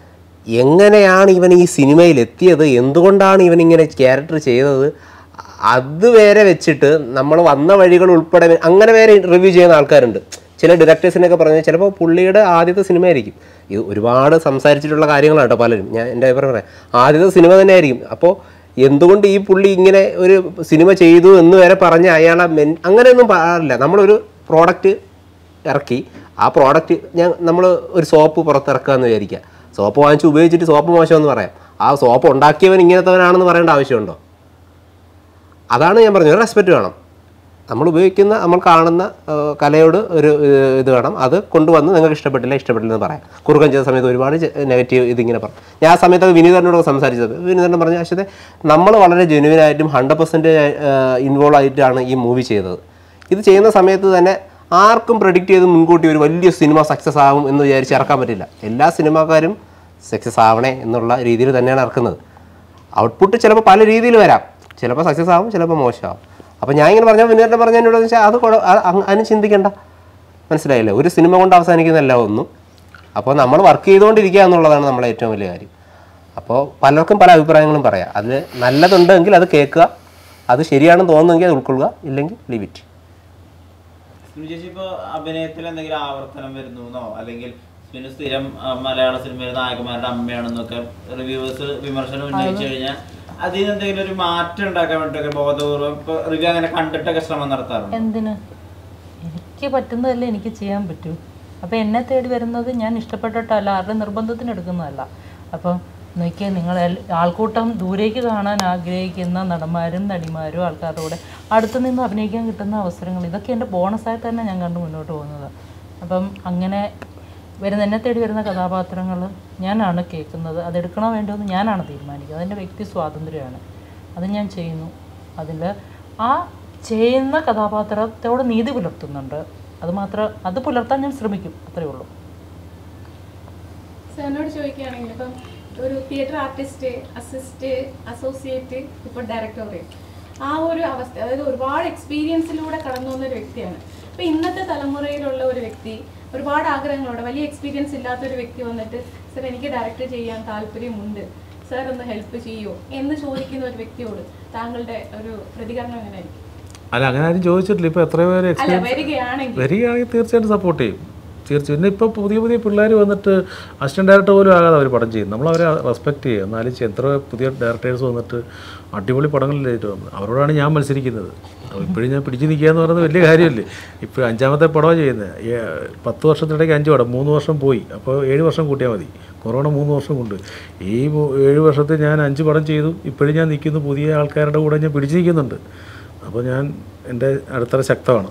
എങ്ങനെയാണ് ഇവൻ ഈ സിനിമയിൽ എത്തിയത്, എന്തുകൊണ്ടാണ് ഇവൻ ഇങ്ങനെ ക്യാരക്ടർ ചെയ്തത്, അത് വേറെ വെച്ചിട്ട് നമ്മൾ വന്ന വഴികൾ ഉൾപ്പെടെ അങ്ങനെ വേറെ റിവ്യൂ ചെയ്യുന്ന ആൾക്കാരുണ്ട്. ചില ഡയറക്ടേഴ്സിനൊക്കെ പറഞ്ഞാൽ ചിലപ്പോൾ പുള്ളിയുടെ ആദ്യത്തെ സിനിമ ആയിരിക്കും. ഇത് ഒരുപാട് സംസാരിച്ചിട്ടുള്ള കാര്യങ്ങളാണ് കേട്ടോ പലരും. ഞാൻ എൻ്റെ അഭിപ്രായം പറയാം, ആദ്യത്തെ സിനിമ തന്നെ ആയിരിക്കും. അപ്പോൾ എന്തുകൊണ്ട് ഈ പുള്ളി ഇങ്ങനെ ഒരു സിനിമ ചെയ്തു എന്ന് വരെ പറഞ്ഞ് അയാളെ മെൻ അങ്ങനെയൊന്നും പാടില്ല. നമ്മളൊരു പ്രോഡക്റ്റ് ഇറക്കി, ആ പ്രോഡക്റ്റ് ഞാൻ നമ്മൾ ഒരു സോപ്പ് പുറത്തിറക്കുക എന്ന് വിചാരിക്കുക. സോപ്പ് വാങ്ങിച്ച് ഉപയോഗിച്ചിട്ട് സോപ്പ് മോശമെന്ന് പറയാം. ആ സോപ്പ് ഉണ്ടാക്കിയവൻ ഇങ്ങനത്തവനാണെന്ന് പറയേണ്ട ആവശ്യമുണ്ടോ? അതാണ് ഞാൻ പറഞ്ഞത്, ഒരു റെസ്പെക്റ്റ് വേണം. നമ്മൾ ഉപയോഗിക്കുന്ന നമ്മൾ കാണുന്ന കലയോട് ഒരു ഇത് വേണം. അത് കൊണ്ടുവന്ന് നിങ്ങൾക്ക് ഇഷ്ടപ്പെട്ടില്ല ഇഷ്ടപ്പെട്ടില്ലെന്ന് പറയാം. കുറുക്കൻ ചെയ്ത സമയത്ത് ഒരുപാട് നെഗറ്റീവ് ഇതിങ്ങനെ പറഞ്ഞു. ഞാൻ ആ സമയത്ത് വിനീതനോട് സംസാരിച്ചത്, വിനീതൻ പറഞ്ഞ പക്ഷേ നമ്മൾ വളരെ ജെന്യുവനായിട്ടും ഹൺഡ്രഡ് പെർസെൻറ്റ് ഇൻവോൾവ് ആയിട്ടാണ് ഈ മൂവി ചെയ്തത്. ഇത് ചെയ്യുന്ന സമയത്ത് തന്നെ ആർക്കും പ്രെഡിക്റ്റ് ചെയ്ത് മുൻകൂട്ടി ഒരു വലിയ സിനിമ സക്സസ് ആകും എന്ന് വിചാരിച്ച് ഇറക്കാൻ പറ്റില്ല. എല്ലാ സിനിമാക്കാരും സക്സസ് ആവണേ എന്നുള്ള രീതിയിൽ തന്നെയാണ് ഇറക്കുന്നത്. ഔട്ട്പുട്ട് ചിലപ്പോൾ പല രീതിയിൽ വരാം, ചിലപ്പോൾ സക്സസ് ആവും, ചിലപ്പോൾ മോശമാവും. അപ്പോൾ ഞാൻ ഇങ്ങനെ പറഞ്ഞാൽ വിനീതൻ പറഞ്ഞതിനോട് വെച്ചാൽ അത് അതിന് ചിന്തിക്കേണ്ട. മനസ്സിലായില്ലേ? ഒരു സിനിമ കൊണ്ട് അവസാനിക്കുന്നതല്ല ഒന്നും. അപ്പോൾ നമ്മൾ വർക്ക് ചെയ്തുകൊണ്ടിരിക്കുക എന്നുള്ളതാണ് നമ്മളെ ഏറ്റവും വലിയ കാര്യം. അപ്പോൾ പലർക്കും പല അഭിപ്രായങ്ങളും പറയാം. അതിൽ നല്ലതുണ്ടെങ്കിൽ അത് കേൾക്കുക, അത് ശരിയാണെന്ന് തോന്നുമെങ്കിൽ അത് ഉൾക്കൊള്ളുക, ഇല്ലെങ്കിൽ ലീവ് ഇറ്റ്. ചേച്ചി ഇപ്പോൾ അഭിനയത്തിൽ എന്തെങ്കിലും ആവർത്തനം വരുന്നു എന്നോ അല്ലെങ്കിൽ സ്മിനു സ്ഥിരം മലയാള സിനിമയിൽ നായകന്മാരുടെ അമ്മയാണെന്നൊക്കെ റിവ്യൂവേഴ്സ് വിമർശനം ഉന്നയിച്ചു കഴിഞ്ഞാൽ അതിന് എന്തെങ്കിലും ഒരു മാറ്റം ഉണ്ടാക്കാൻ വേണ്ടിയിട്ടൊക്കെ ബോധപൂർവ്വം ഇപ്പോൾ റിവ്യൂ അങ്ങനെ കണ്ടിട്ടൊക്കെ ശ്രമം നടത്താറുണ്ട്? എന്തിന്? എനിക്ക് പറ്റുന്നതല്ലേ എനിക്ക് ചെയ്യാൻ പറ്റൂ. അപ്പോൾ എന്നെ തേടി വരുന്നത് ഞാൻ ഇഷ്ടപ്പെട്ടിട്ടല്ല, ആരുടെ നിർബന്ധത്തിന് എടുക്കുന്നതല്ല. അപ്പോൾ നോക്കിയാൽ നിങ്ങൾ ആൾക്കൂട്ടം ദൂരേക്ക് കാണാൻ ആഗ്രഹിക്കുന്ന നടന്മാരും നടിമാരും ആൾക്കാരുടെ കൂടെ അടുത്തു നിന്ന് അഭിനയിക്കാൻ കിട്ടുന്ന അവസരങ്ങൾ, ഇതൊക്കെ എൻ്റെ ബോണസായി തന്നെ ഞാൻ കണ്ട് മുന്നോട്ട് പോകുന്നത്. അപ്പം അങ്ങനെ വരുന്ന എന്നെ തേടി വരുന്ന കഥാപാത്രങ്ങൾ ഞാനാണ് കേൾക്കുന്നത്, അതെടുക്കണോ വേണ്ടോ എന്ന് ഞാനാണ് തീരുമാനിക്കുന്നത്. അതെൻ്റെ വ്യക്തി സ്വാതന്ത്ര്യമാണ്, അത് ഞാൻ ചെയ്യുന്നു. അതിൽ ആ ചെയ്യുന്ന കഥാപാത്രത്തോട് നീതി പുലർത്തുന്നുണ്ട്, അത് മാത്രം അത് പുലർത്താൻ ഞാൻ ശ്രമിക്കും, അത്രയേ ഉള്ളൂ. സാറിനോട് ചോദിക്കുകയാണെങ്കിൽ ഇപ്പം ഒരു തിയേറ്റർ ആർട്ടിസ്റ്റ്, അസിസ്റ്റ്, അസോസിയേറ്റ്, ഇപ്പോൾ ഡയറക്ടോറിയൽ, ആ ഒരു അവസ്ഥ, അതായത് ഒരുപാട് എക്സ്പീരിയൻസിലൂടെ കടന്നു വന്ന ഒരു വ്യക്തിയാണ്. അപ്പോൾ ഇന്നത്തെ തലമുറയിലുള്ള ഒരു വ്യക്തി ഒരുപാട് ആഗ്രഹങ്ങളോടെ, വലിയ എക്സ്പീരിയൻസ് ഇല്ലാത്തൊരു വ്യക്തി വന്നിട്ട് സാർ എനിക്ക് ഡയറക്റ്റ് ചെയ്യാൻ താല്പര്യമുണ്ട്, സാർ ഒന്ന് ഹെൽപ്പ് ചെയ്യുമോ എന്ന് ചോദിക്കുന്ന ഒരു വ്യക്തിയോട് താങ്കളുടെ ഒരു പ്രതികരണം എങ്ങനെയായിരിക്കും? അല്ല അങ്ങനെ ആരും ചോദിച്ചിട്ടില്ല. ഇപ്പോൾ എത്രയോ പേര് എക്സ്പീരിയൻസ് വരികയാണെങ്കിൽ തീർച്ചയായിട്ടും സപ്പോർട്ട് ചെയ്യും. തീർച്ചയായും പിന്നെ ഇപ്പോൾ പുതിയ പുതിയ പിള്ളേർ വന്നിട്ട് അസിസ്റ്റൻറ്റ് ഡയറക്ടർ പോലും ആകാതെ അവർ പടം ചെയ്യും. നമ്മളവരെ റെസ്പെക്ട് ചെയ്യുക. എന്നാലും എത്ര പുതിയ ഡയറക്ടേഴ്സ് വന്നിട്ട് അടിപൊളി പടങ്ങളിലായിട്ട് വന്നത് അവരോടാണ് ഞാൻ മത്സരിക്കുന്നത്. ഇപ്പോഴും ഞാൻ പിടിച്ചു നിൽക്കുക എന്ന് പറയുന്നത് വലിയ കാര്യമല്ലേ. ഇപ്പോൾ അഞ്ചാമത്തെ പടമാണ് ചെയ്യുന്നത്. പത്ത് വർഷത്തിനിടയ്ക്ക് അഞ്ച് പടം, മൂന്ന് വർഷം പോയി. അപ്പോൾ ഏഴ് വർഷം കൂട്ടിയാൽ മതി. കൊറോണ മൂന്ന് വർഷം കൊണ്ട് ഈ ഏഴ് വർഷത്തിൽ ഞാൻ അഞ്ച് പടം ചെയ്തു. ഇപ്പോഴും ഞാൻ നിൽക്കുന്നു. പുതിയ ആൾക്കാരുടെ കൂടെ ഞാൻ പിടിച്ചു നിൽക്കുന്നുണ്ട്. അപ്പോൾ ഞാൻ എൻ്റെ അടുത്ത ശക്തമാണ്.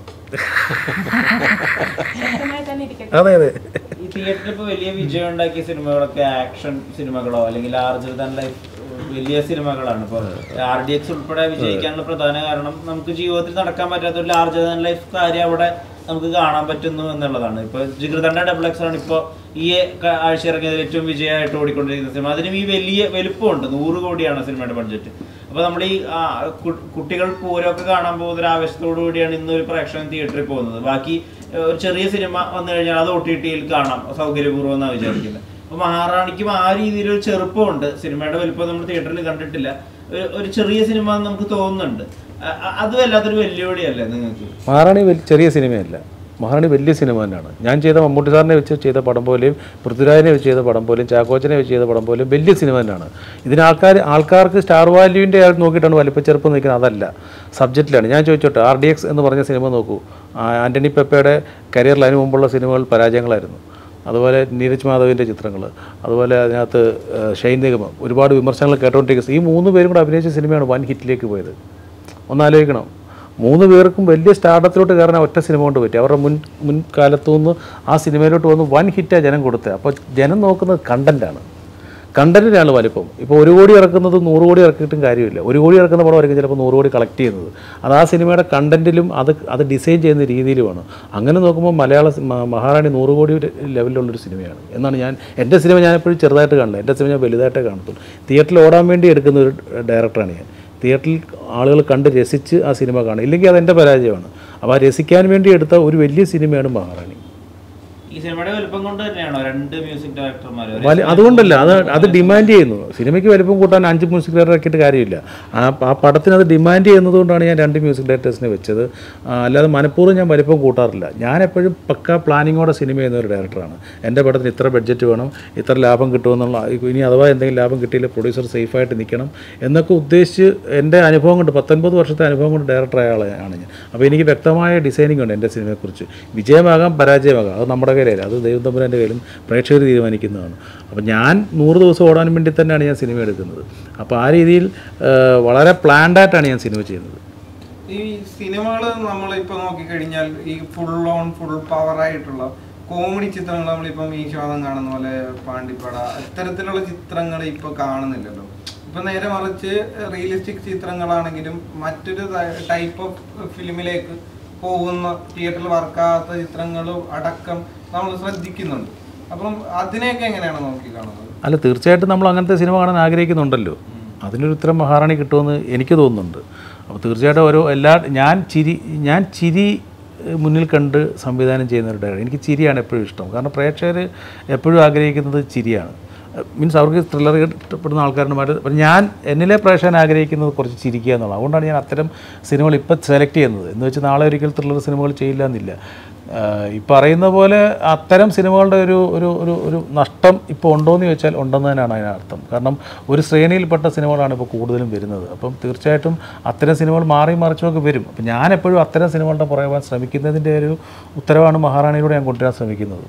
അതെ അതെ. ഈ തിയേറ്ററിൽ ഇപ്പോൾ വലിയ വിജയം ഉണ്ടാക്കിയ സിനിമകളൊക്കെ ആക്ഷൻ സിനിമകളോ അല്ലെങ്കിൽ ലാർജർ ദാൻ ലൈഫ് വലിയ സിനിമകളാണ്. ഇപ്പോൾ ആർ ഡി എക്സ് ഉൾപ്പെടെ വിജയിക്കാനുള്ള പ്രധാന കാരണം നമുക്ക് ജീവിതത്തിൽ നടക്കാൻ പറ്റാത്ത ഒരു ലാർജർ ദാൻ ലൈഫ് കാര്യം അവിടെ നമുക്ക് കാണാൻ പറ്റുന്നു എന്നുള്ളതാണ്. ഇപ്പോൾ ജിഗർദണ്ഡ ഡബിൾ എക്സ് ആണ് ഇപ്പോൾ ഈ ആഴ്ച ഇറങ്ങിയതിൽ ഏറ്റവും വിജയമായിട്ട് ഓടിക്കൊണ്ടിരിക്കുന്ന സിനിമ. അതിനും ഈ വലിയ വലുപ്പമുണ്ട്. നൂറ് കോടിയാണ് സിനിമയുടെ ബഡ്ജറ്റ്. അപ്പോൾ നമ്മൾ ഈ കുട്ടികൾ പൂരമൊക്കെ കാണാൻ പോകുന്ന ഒരു ആവേശത്തോടു കൂടിയാണ് ഇന്നൊരു പ്രേക്ഷകൻ തിയേറ്ററിൽ പോകുന്നത്. ബാക്കി ഒരു ചെറിയ സിനിമ വന്നു കഴിഞ്ഞാൽ അത് ഒ ടി ടിയിൽ കാണാം സൗകര്യപൂർവ്വം എന്നാണ് വിചാരിക്കുന്നത്. അപ്പോൾ മഹാറാണിക്കും ആ രീതിയിലൊരു ചെറുപ്പമുണ്ട്. സിനിമയുടെ വലുപ്പം നമ്മൾ തിയേറ്ററിൽ കണ്ടിട്ടില്ല. ഒരു ചെറിയ സിനിമ നമുക്ക് തോന്നുന്നുണ്ട്. അത് വല്ലാത്തൊരു വെല്ലുവിളിയല്ലേ നിങ്ങൾക്ക്? മഹാറാണി ചെറിയ സിനിമയല്ല, മഹാറാണി വലിയ സിനിമ തന്നെയാണ്. ഞാൻ ചെയ്ത മമ്മൂട്ടി സാറിനെ വെച്ച് ചെയ്ത പടം പോലെയും പൃഥ്വിരാജിനെ വെച്ച് ചെയ്ത പടം പോലെയും ചാക്കോച്ചനെ വെച്ച് ചെയ്ത പടം പോലെയും വലിയ സിനിമ തന്നെയാണ്. ഇതിന് ആൾക്കാർ ആൾക്കാർക്ക് സ്റ്റാർ വാല്യൂവിൻ്റെ നോക്കിയിട്ടാണ് വലിപ്പം ചെറുപ്പം നിൽക്കുന്നത്. അതല്ല, സബ്ജക്റ്റിലാണ്. ഞാൻ ചോദിച്ചോട്ടെ, ആർ ഡി എക്സ് എന്ന് പറഞ്ഞ സിനിമ നോക്കൂ. ആൻ്റണി പെപ്പയുടെ കരിയറിൽ അതിന് മുമ്പുള്ള സിനിമകൾ പരാജയങ്ങളായിരുന്നു. അതുപോലെ നീരജ് മാധവിൻ്റെ ചിത്രങ്ങൾ, അതുപോലെ അതിനകത്ത് ഷൈൻ നിഗമം, ഒരുപാട് വിമർശനങ്ങൾ കേട്ടോണ്ടിരിക്കുന്നത്. ഈ മൂന്ന് പേരും കൂടെ അഭിനയിച്ച സിനിമയാണ് വൻ ഹിറ്റിലേക്ക് പോയത്. ഒന്നാലോചിക്കണം. മൂന്ന് പേർക്കും വലിയ സ്റ്റാർഡത്തിലോട്ട് കയറാൻ ഒറ്റ സിനിമ കൊണ്ട് പറ്റി. അവരുടെ മുൻ മുൻകാലത്തു നിന്ന് ആ സിനിമയിലോട്ട് വന്ന് വൻ ഹിറ്റാണ് ജനം കൊടുത്തത്. അപ്പോൾ ജനം നോക്കുന്നത് കണ്ടൻറ്റാണ്. കണ്ടൻറ്റിനാണ് വലിപ്പം. ഇപ്പോൾ ഒരു കോടി ഇറക്കുന്നത് നൂറ് കോടി ഇറക്കിയിട്ടും കാര്യമില്ല. ഒരു കോടി ഇറക്കുന്ന പടമായിരിക്കും ചിലപ്പോൾ നൂറ് കോടി കളക്ട് ചെയ്യുന്നത്. അത് ആ സിനിമയുടെ കണ്ടൻറ്റിലും അത് അത് ഡിസൈൻ ചെയ്യുന്ന രീതിയിലുമാണ്. അങ്ങനെ നോക്കുമ്പോൾ മലയാള മഹാറാണി നൂറ് കോടി ലെവലിലുള്ളൊരു സിനിമയാണ് എന്നാണ് ഞാൻ എൻ്റെ സിനിമ ഞാൻ എപ്പോഴും ചെറുതായിട്ട് കാണുന്നത്. എൻ്റെ സിനിമ ഞാൻ വലുതായിട്ടേ കാണത്തുള്ളൂ. തിയേറ്ററിൽ ഓടാൻ വേണ്ടി എടുക്കുന്ന ഒരു ഡയറക്ടറാണ് ഞാൻ. തിയേറ്ററിൽ ആളുകൾ കണ്ട് രസിച്ച് ആ സിനിമ കാണും. ഇല്ലെങ്കിൽ അതെൻ്റെ പരാജയമാണ്. അപ്പോൾ ആ രസിക്കാൻ വേണ്ടി എടുത്ത ഒരു വലിയ സിനിമയാണ് മഹാറാണി. ഈ സിനിമയുടെ വലുപ്പം കൊണ്ട് തന്നെയാണോ രണ്ട് മ്യൂസിക് ഡയറക്ടർമാർ? അതുകൊണ്ടല്ല, അത് അത് ഡിമാൻഡ് ചെയ്യുന്നു. സിനിമയ്ക്ക് വലുപ്പം കൂട്ടാൻ അഞ്ച് മ്യൂസിക് ഡയറക്ടർ ആക്കിയിട്ട് കാര്യമില്ല. ആ ആ പടത്തിന് അത് ഡിമാൻഡ് ചെയ്യുന്നത് കൊണ്ടാണ് ഞാൻ രണ്ട് മ്യൂസിക് ഡയറക്ടേഴ്സിനെ വെച്ചത്. അല്ലാതെ മനഃപൂർവ്വം ഞാൻ വലിപ്പം കൂട്ടാറില്ല. ഞാൻ എപ്പോഴും പക്ക പ്ലാനിങ്ങോടെ സിനിമ ചെയ്യുന്ന ഒരു ഡയറക്ടറാണ്. എൻ്റെ പടത്തിന് ഇത്ര ബഡ്ജറ്റ് വേണം, ഇത്ര ലാഭം കിട്ടുമെന്നുള്ള, ഇനി അഥവാ എന്തെങ്കിലും ലാഭം കിട്ടിയില്ല പ്രൊഡ്യൂസർ സേഫായിട്ട് നിൽക്കണം എന്നൊക്കെ ഉദ്ദേശിച്ച് എൻ്റെ അനുഭവം കൊണ്ട് പത്തൊൻപത് വർഷത്തെ അനുഭവം കൊണ്ട് ഡയറക്ടറായ ആളാണ് ഞാൻ. അപ്പോൾ എനിക്ക് വ്യക്തമായ ഡിസൈനിങ് ഉണ്ട് എൻ്റെ സിനിമയെക്കുറിച്ച്. വിജയമാകാം പരാജയമാകാം, അത് നമ്മുടെ കയ്യിലല്ല, അത് ദൈവം തമ്പുരാൻ്റെ കയ്യിലും പ്രേക്ഷകർ തീരുമാനിക്കുന്നതാണ്. അപ്പോൾ ഞാൻ നൂറ് ദിവസം ഓടാൻ വേണ്ടി തന്നെയാണ് ഞാൻ സിനിമ എടുക്കുന്നത്. അപ്പോൾ ആ രീതിയിൽ വളരെ പ്ലാൻഡായിട്ടാണ് ഞാൻ സിനിമ ചെയ്യുന്നത്. ഈ സിനിമകൾ നമ്മളിപ്പോൾ നോക്കിക്കഴിഞ്ഞാൽ ഈ ഫുൾ ഓൺ ഫുൾ പവർ ആയിട്ടുള്ള കോമഡി ചിത്രങ്ങൾ നമ്മളിപ്പം ഈ ശോധം കാണുന്ന പോലെ പാണ്ടിപ്പട ഇത്തരത്തിലുള്ള ചിത്രങ്ങൾ ഇപ്പോൾ കാണുന്നില്ലല്ലോ. ഇപ്പം നേരെ മറിച്ച് റിയലിസ്റ്റിക് ചിത്രങ്ങളാണെങ്കിലും മറ്റൊരു ടൈപ്പ് ഓഫ് ഫിലിമിലേക്ക് പോകുന്ന തിയേറ്ററിൽ വർക്കാത്ത ചിത്രങ്ങളും അടക്കം നമ്മൾ ശ്രദ്ധിക്കുന്നുണ്ട്. അപ്പം അതിനെയൊക്കെ എങ്ങനെയാണ് നോക്കി കാണുന്നത്? അല്ല, തീർച്ചയായിട്ടും നമ്മൾ അങ്ങനത്തെ സിനിമ കാണാൻ ആഗ്രഹിക്കുന്നുണ്ടല്ലോ. അതിനൊരു ഉത്തരം മഹാറാണി കിട്ടുമെന്ന് എനിക്ക് തോന്നുന്നുണ്ട്. അപ്പോൾ തീർച്ചയായിട്ടും ഓരോ എല്ലാ ഞാൻ ചിരി ഞാൻ ചിരി മുന്നിൽ കണ്ട് സംവിധാനം ചെയ്യുന്ന ഒരു ഡയറക്ടർ. എനിക്ക് ചിരിയാണ് എപ്പോഴും ഇഷ്ടം. കാരണം പ്രേക്ഷകർ എപ്പോഴും ആഗ്രഹിക്കുന്നത് ചിരിയാണ്. മീൻസ് അവർക്ക് ത്രില്ലർ ഇഷ്ടപ്പെടുന്ന ആൾക്കാരുമായിട്ട്. അപ്പം ഞാൻ എന്നിലെ പ്രേക്ഷകൻ ആഗ്രഹിക്കുന്നത് കുറച്ച് ചിരിക്കുക എന്നുള്ളത്. അതുകൊണ്ടാണ് ഞാൻ അത്തരം സിനിമകൾ ഇപ്പം സെലക്ട് ചെയ്യുന്നത്. എന്ന് വെച്ച് നാളെ ഒരിക്കൽ ത്രില്ലർ സിനിമകൾ ചെയ്യില്ല എന്നില്ല. ഈ പറയുന്ന പോലെ അത്തരം സിനിമകളുടെ ഒരു ഒരു ഒരു ഒരു നഷ്ടം ഇപ്പോൾ ഉണ്ടോയെന്ന് ചോദിച്ചാൽ ഉണ്ടെന്ന് തന്നെയാണ് അതിനർത്ഥം. കാരണം ഒരു ശ്രേണിയിൽപ്പെട്ട സിനിമകളാണ് ഇപ്പോൾ കൂടുതലും വരുന്നത്. അപ്പം തീർച്ചയായിട്ടും അത്തരം സിനിമകൾ മാറി മറിച്ചുമൊക്കെ വരും. അപ്പം ഞാൻ എപ്പോഴും അത്തരം സിനിമകളുടെ പുറകെ പോകാൻ ശ്രമിക്കുന്നതിൻ്റെ ഒരു ഉത്തരവാണ് മഹാറാണിയിലൂടെ ഞാൻ കൊണ്ടുവരാൻ ശ്രമിക്കുന്നത്.